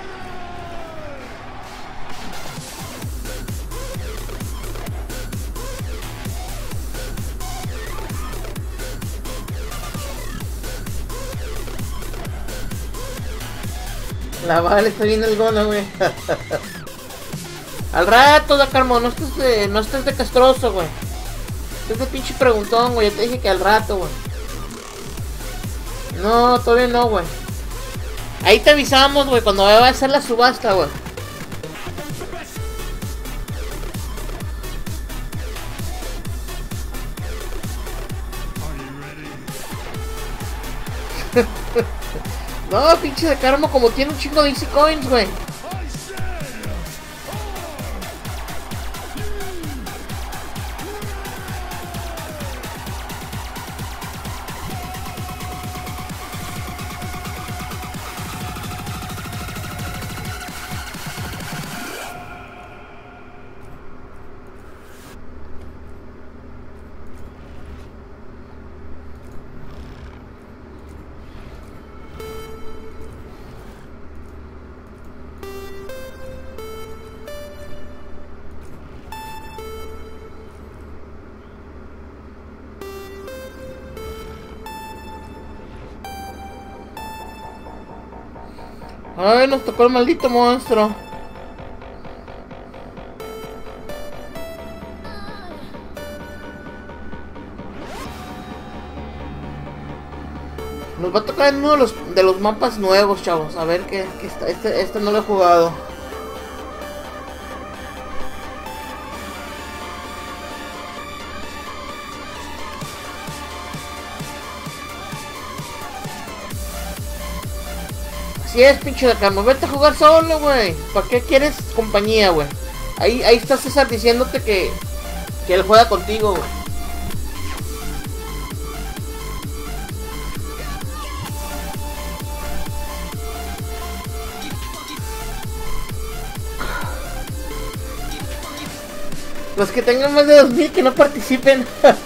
[SPEAKER 1] La Vale está bien algona, güey. Al rato, Dakarmo, no estés de castroso, güey. Estés de pinche preguntón, güey. Ya te dije que al rato, güey. No, todavía no, güey. Ahí te avisamos, güey, cuando vaya a hacer la subasta, güey. No, pinche Dakarmo, como tiene un chingo de Easy Coins, güey. Ay, nos tocó el maldito monstruo. Nos va a tocar en uno de los mapas nuevos, chavos. A ver qué está. Este no lo he jugado. Así es, pinche Dakarmo, vete a jugar solo, güey. ¿Para qué quieres compañía, güey? Ahí está César diciéndote que él juega contigo, güey. Los que tengan más de 2000 que no participen.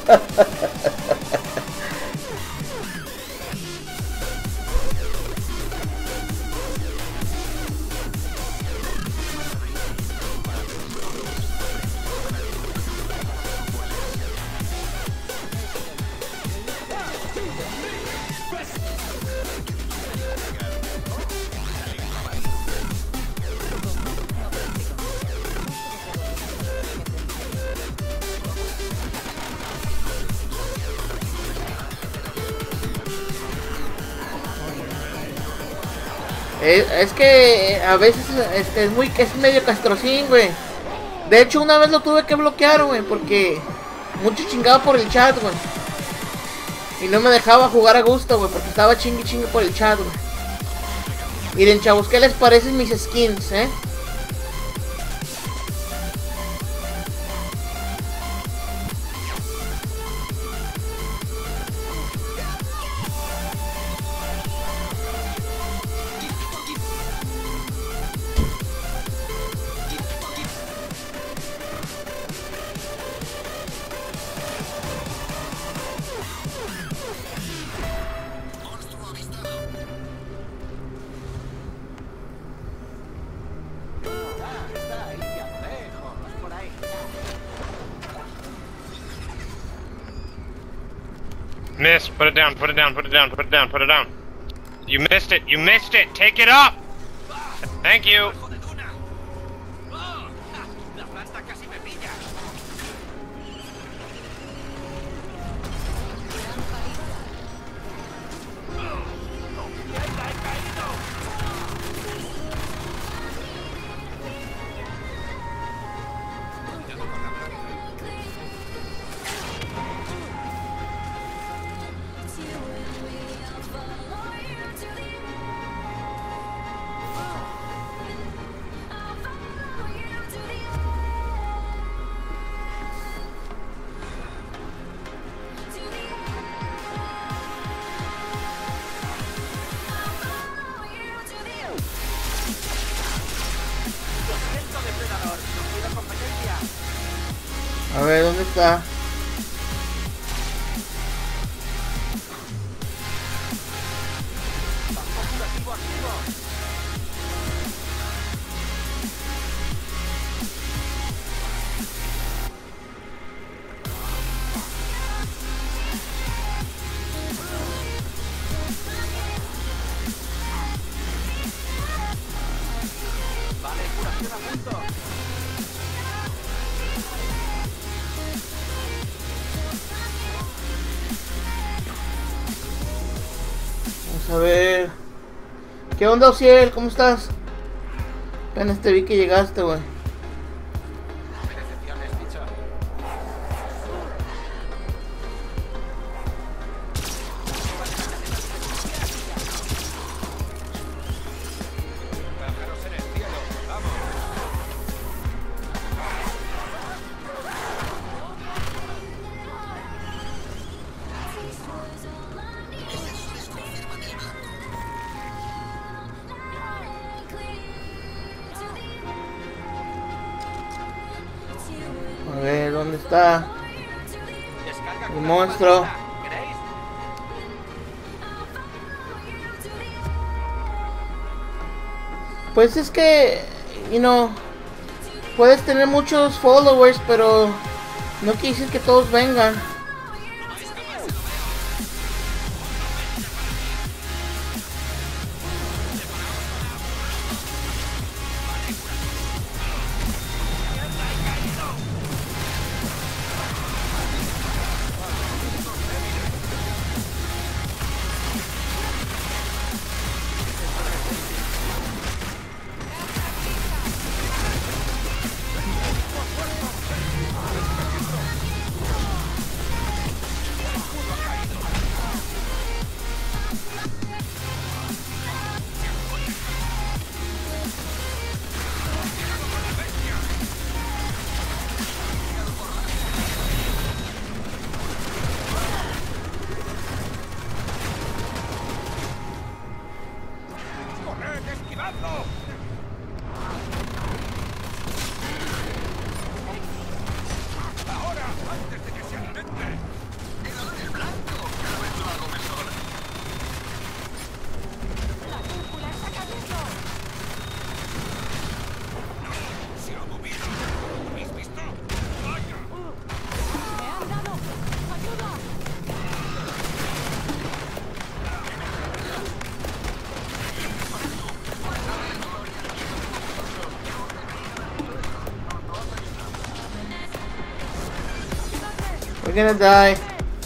[SPEAKER 1] Es que a veces es medio castrocín, güey. De hecho, una vez lo tuve que bloquear, güey, porque mucho chingaba por el chat, güey. Y no me dejaba jugar a gusto, güey, porque estaba chingue por el chat, güey. Miren, chavos, ¿qué les parecen mis skins, eh?
[SPEAKER 9] Miss, put it down, put it down, put it down, put it down, put it down. You missed it, take it up! Thank you!
[SPEAKER 1] A ver, ¿dónde está? Vamos a ver. ¿Qué onda, Ociel? ¿Cómo estás? Apenas te vi que llegaste, güey. A ver, ¿dónde está el monstruo? Pues es que, puedes tener muchos followers, pero no quiere decir que todos vengan. We're gonna die.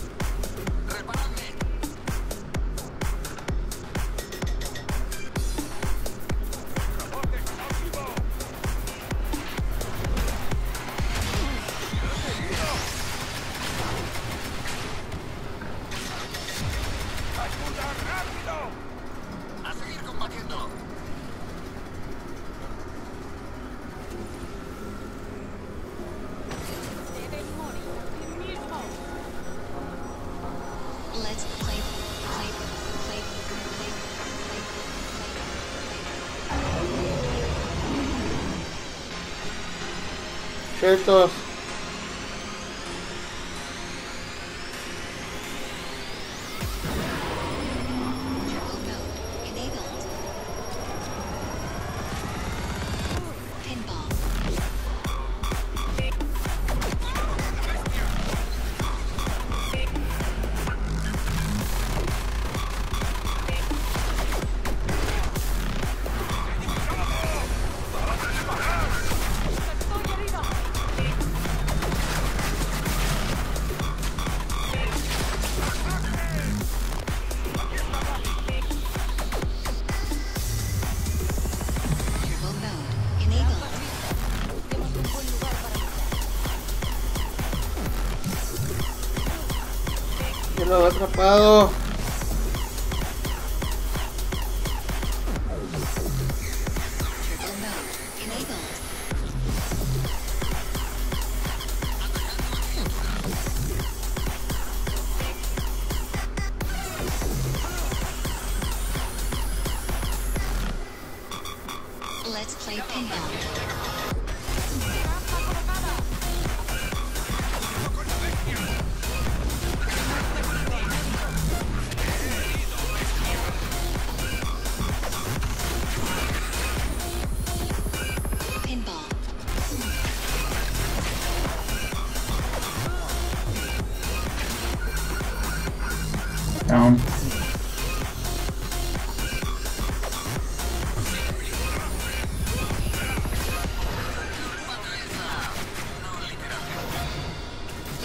[SPEAKER 1] Ciertos. Que lo he atrapado.
[SPEAKER 5] Let's play pinball.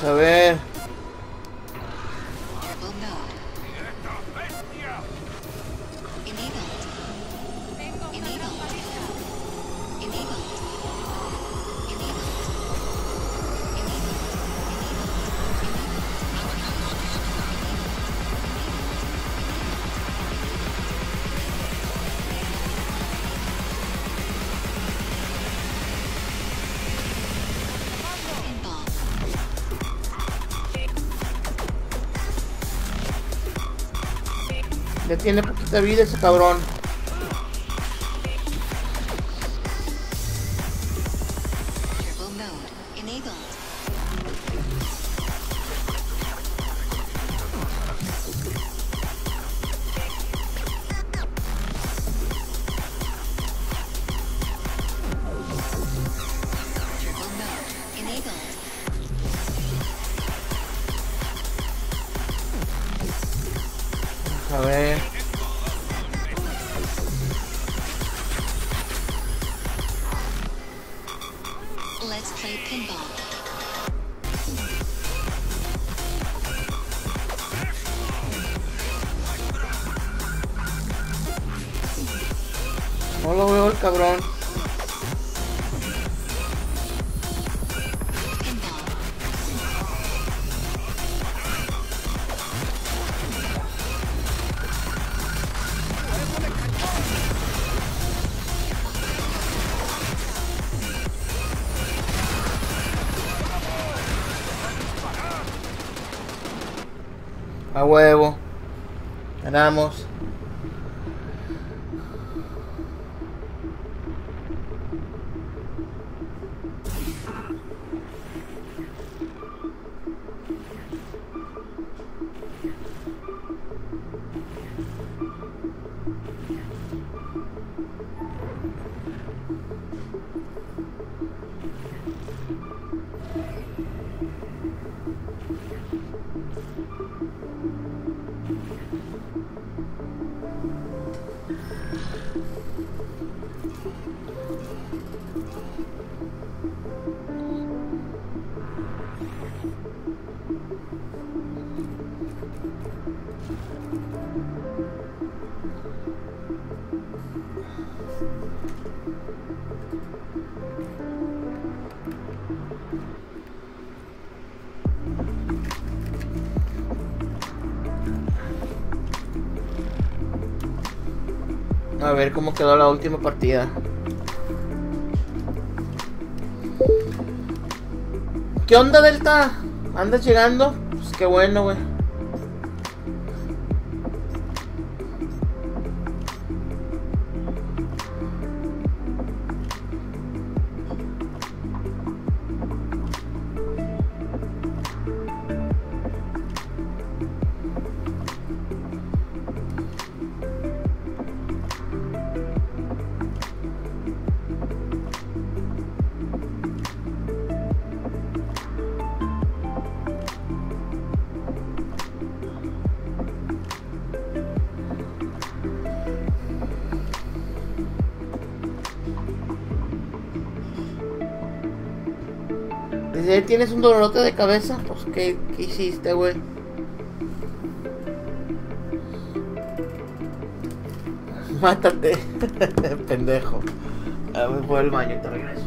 [SPEAKER 1] A ver. Ya tiene poquita vida ese cabrón. A ver.
[SPEAKER 5] Let's play pinball.
[SPEAKER 1] No lo veo el cabrón. A huevo. Ganamos. A ver cómo quedó la última partida. ¿Qué onda, Delta? ¿Andas llegando? Pues qué bueno, güey. Desde ahí tienes un dolorote de cabeza, pues ¿qué hiciste, güey? Mátate, pendejo. A ver, voy al baño y te regreso.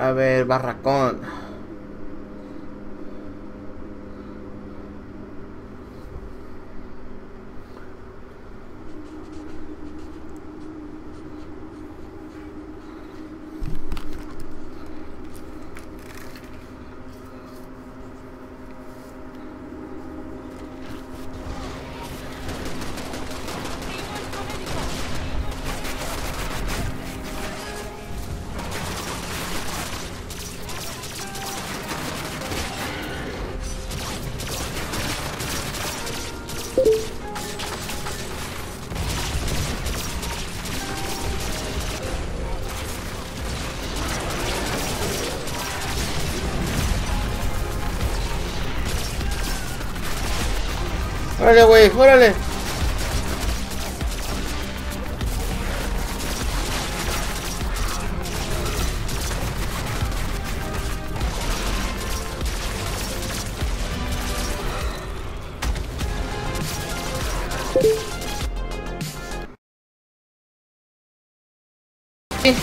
[SPEAKER 1] A ver, barracón. Órale, güey, órale. Sí.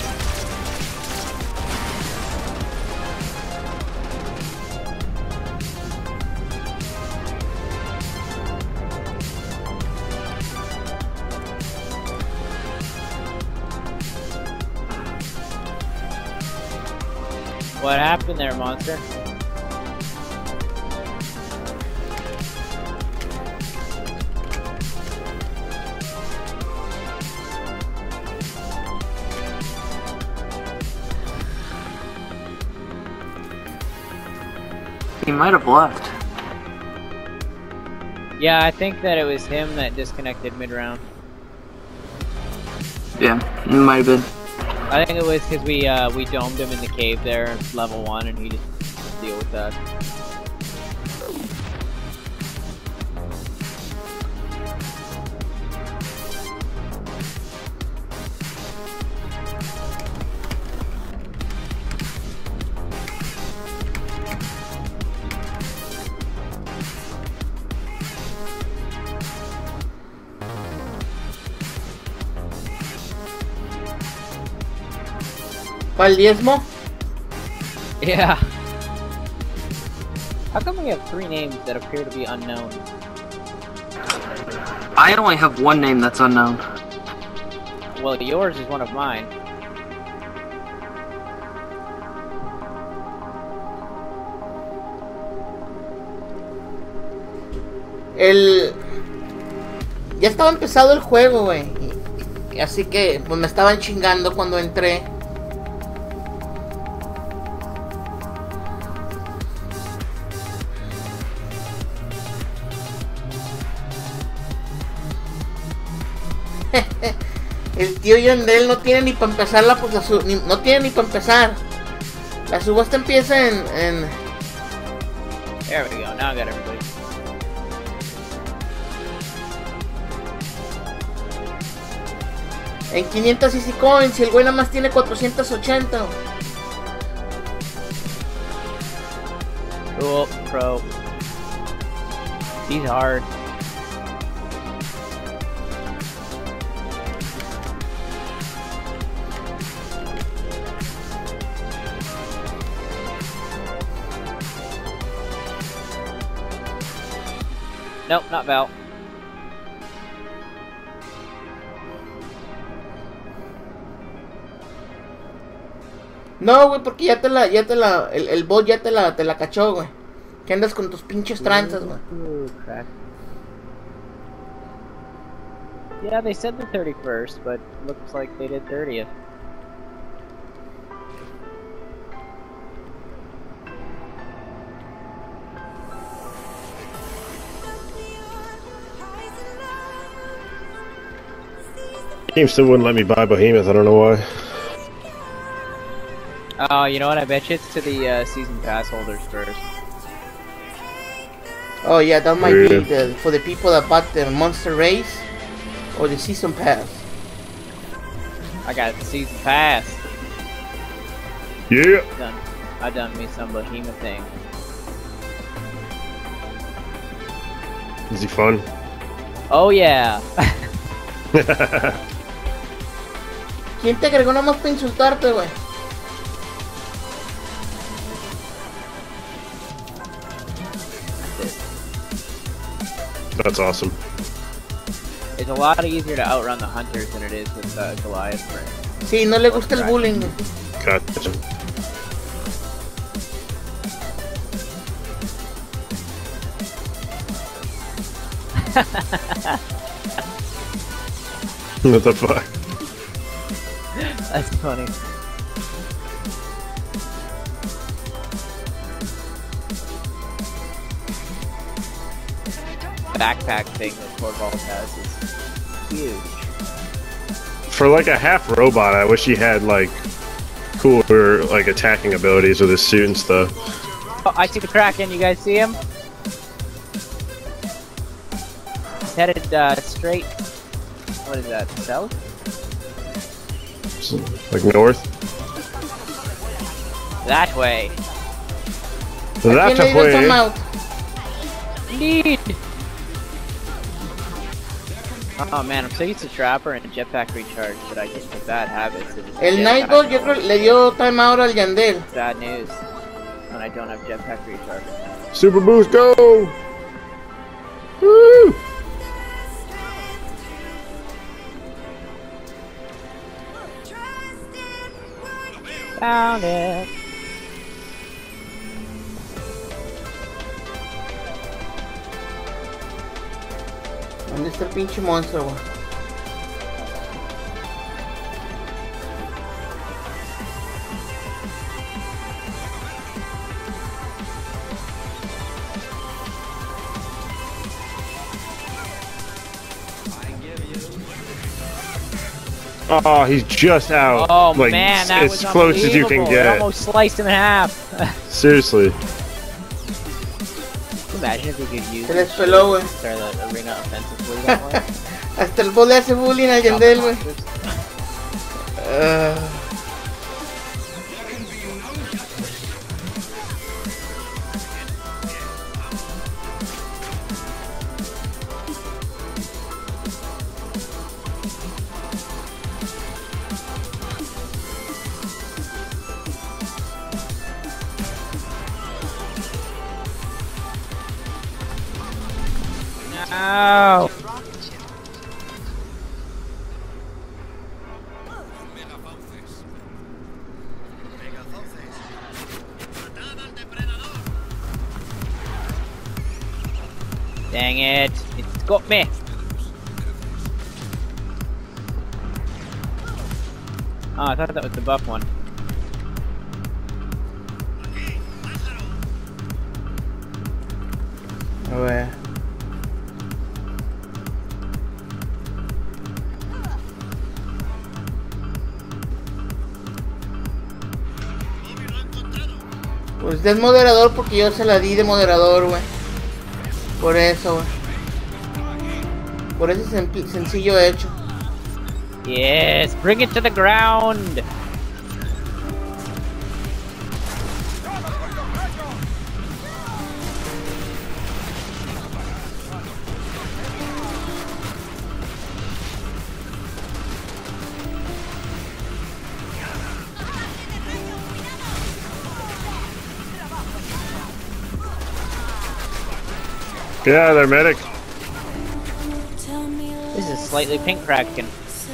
[SPEAKER 10] What happened there, monster?
[SPEAKER 11] He might have left.
[SPEAKER 10] Yeah, I think that it was him that disconnected mid-round.
[SPEAKER 11] Yeah, it might have been.
[SPEAKER 10] I think it was because we domed him in the cave there, level 1, and he just deal with that.
[SPEAKER 1] ¿Para el diezmo?
[SPEAKER 10] Yeah. How come we have 3 names that appear to be unknown?
[SPEAKER 11] I only have one name that's unknown.
[SPEAKER 10] Well, yours is one of mine.
[SPEAKER 1] Ya estaba empezado el juego, güey. Así que pues me estaban chingando cuando entré. El tío Yandel no tiene ni para empezar no tiene ni para empezar. La subasta empieza en...
[SPEAKER 10] There we go, now I got everybody.
[SPEAKER 1] En 500 easy coins y el güey nada más tiene 480.
[SPEAKER 10] Cool, pro. He's hard. Nope, not Val.
[SPEAKER 1] No, güey, porque el bot ya te la cachó, güey. Que andas con tus pinches tranzas, güey.
[SPEAKER 10] Crap. Yeah, they said the 31st, but looks like they did 30th.
[SPEAKER 12] Game still wouldn't let me buy Behemoth, I don't know why.
[SPEAKER 10] Oh, you know what? I bet you it's to the season pass holders first.
[SPEAKER 1] Oh yeah, that might be for the people that bought the Monster Race or the season pass.
[SPEAKER 10] I got the season pass.
[SPEAKER 12] Yeah.
[SPEAKER 10] I done me some Behemoth thing.
[SPEAKER 12] Is he fun?
[SPEAKER 10] Oh yeah.
[SPEAKER 1] ¿Quién te agregó nada más para insultarte, güey?
[SPEAKER 12] That's awesome.
[SPEAKER 10] It's a lot easier to outrun the hunters than it is with Goliath.
[SPEAKER 1] Sí, no le gusta el bullying.
[SPEAKER 12] Gotcha. What the fuck?
[SPEAKER 10] That's funny. Backpack thing that Torvald has is huge.
[SPEAKER 12] For like a half robot, I wish he had like cooler like attacking abilities with his suit and stuff.
[SPEAKER 10] Oh, I see the Kraken. You guys see him? He's headed straight. What is that? South?
[SPEAKER 12] Like north?
[SPEAKER 10] That way.
[SPEAKER 12] That way.
[SPEAKER 10] Indeed. Oh man, I'm so used to Trapper and Jetpack Recharge that I just have bad habits.
[SPEAKER 1] El Nightbot yo creo le dio timeout al Yandel.
[SPEAKER 10] Bad news. When I don't have Jetpack Recharge.
[SPEAKER 12] Super Boost, go! Woo!
[SPEAKER 10] Found it.
[SPEAKER 1] ¿Dónde está el pinche monstruo, güey?
[SPEAKER 12] Oh, he's just out.
[SPEAKER 10] Oh
[SPEAKER 12] like,
[SPEAKER 10] man, that
[SPEAKER 12] as
[SPEAKER 10] was
[SPEAKER 12] close as you can
[SPEAKER 10] unbelievable.
[SPEAKER 12] get.
[SPEAKER 10] It almost sliced him in half.
[SPEAKER 12] Seriously.
[SPEAKER 10] Imagine if we could use
[SPEAKER 1] Se les peló, güey.
[SPEAKER 10] the arena offensively that way.
[SPEAKER 1] Hasta el bol le hace bullying al Yandel, güey.
[SPEAKER 10] No. Dang it, it's got me. Oh, I thought that was the buff one.
[SPEAKER 1] A ver. Pues es moderador porque yo se la di de moderador, güey. Por eso, güey. Por ese sencillo hecho.
[SPEAKER 10] Yes, bring it to the ground.
[SPEAKER 12] Get out of there, medic.
[SPEAKER 10] This is slightly pink Kraken.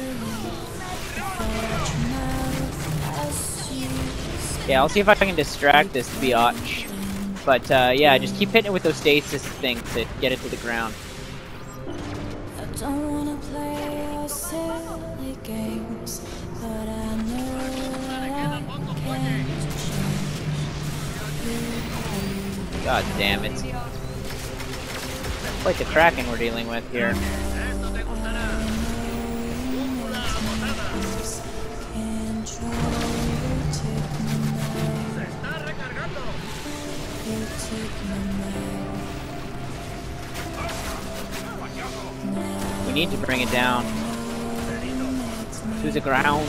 [SPEAKER 10] Yeah, I'll see if I can distract this biatch. But yeah, just keep hitting it with those stasis things to get it to the ground.
[SPEAKER 5] I don't wanna play your silly games, but I know that I can.
[SPEAKER 10] God damn it. Quite the Kraken we're dealing with here. We need to bring it down to the ground.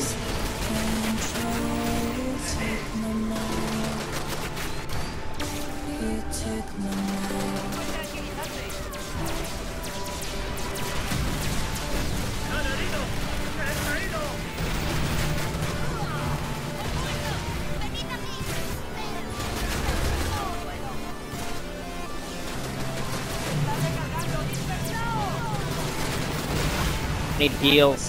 [SPEAKER 10] need heals.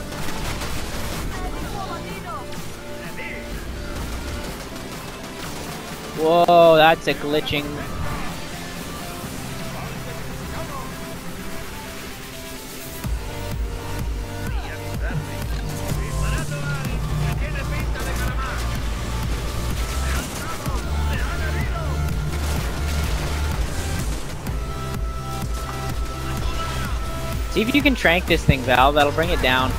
[SPEAKER 10] Whoa, that's a glitching. See if you can trank this thing, Val. That'll bring it down.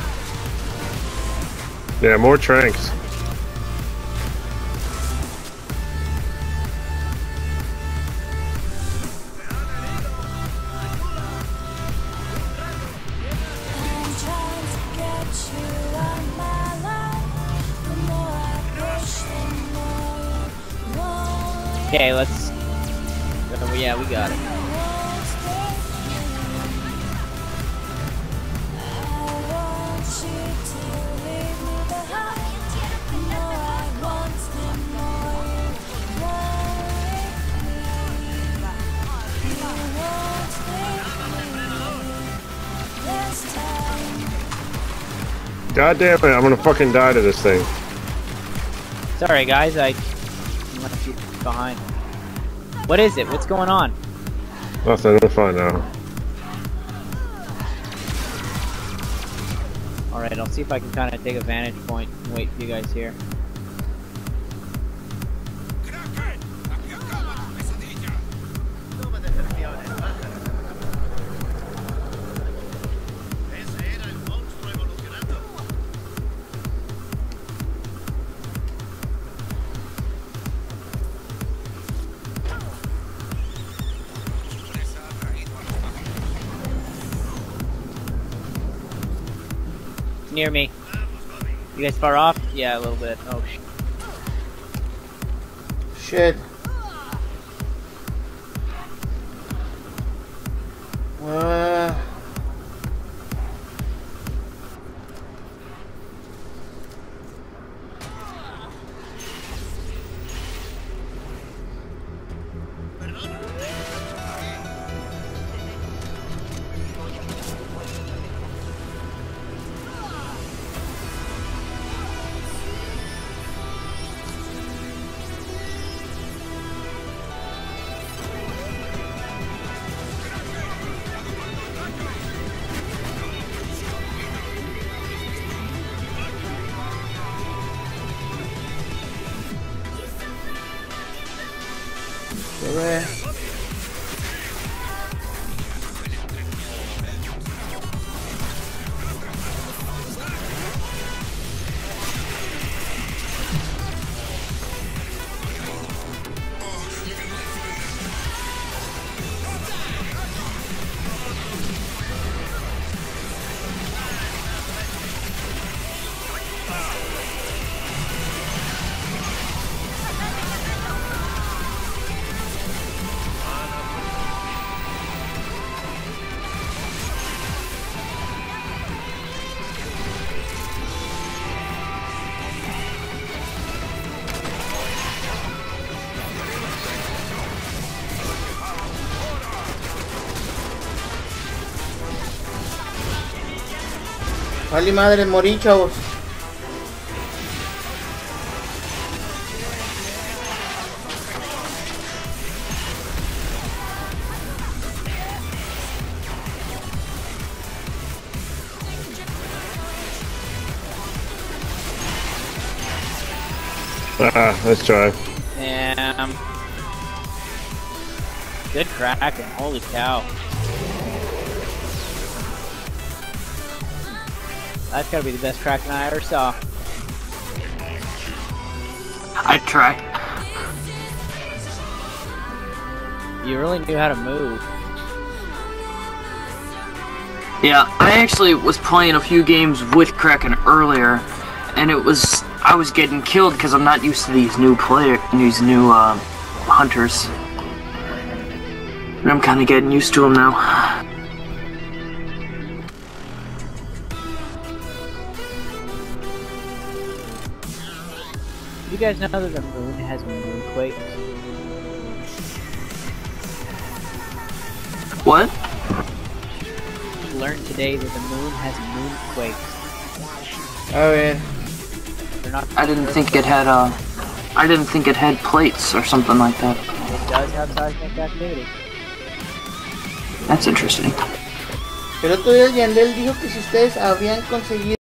[SPEAKER 12] Yeah, more tranks.
[SPEAKER 10] Okay, let's. Yeah, we got it.
[SPEAKER 12] God damn it, I'm gonna fucking die to this thing.
[SPEAKER 10] Sorry, guys, I left you behind. What is it? What's going on?
[SPEAKER 12] Nothing, we'll find out.
[SPEAKER 10] Alright, I'll see if I can kind of take a vantage point and wait for you guys here. Near me. You guys far off? Yeah, a little bit. Oh
[SPEAKER 1] shit. Vale madre, morí, chavos.
[SPEAKER 12] Let's try.
[SPEAKER 10] Damn. Good Kraken, holy cow. That's gotta be the best Kraken I ever saw.
[SPEAKER 11] I'd try.
[SPEAKER 10] You really knew how to move.
[SPEAKER 11] Yeah, I actually was playing a few games with Kraken earlier, and I was getting killed because I'm not used to these new hunters. And I'm kind of getting used to them now.
[SPEAKER 10] You guys know that the moon has moonquakes?
[SPEAKER 11] What?
[SPEAKER 10] learned today that the moon has moonquakes.
[SPEAKER 1] A ver.
[SPEAKER 11] I didn't think it had I didn't think it had plates or something like that.
[SPEAKER 10] It does have seismic activity.
[SPEAKER 11] That's interesting.
[SPEAKER 1] El otro día Yandel dijo que si ustedes habían conseguido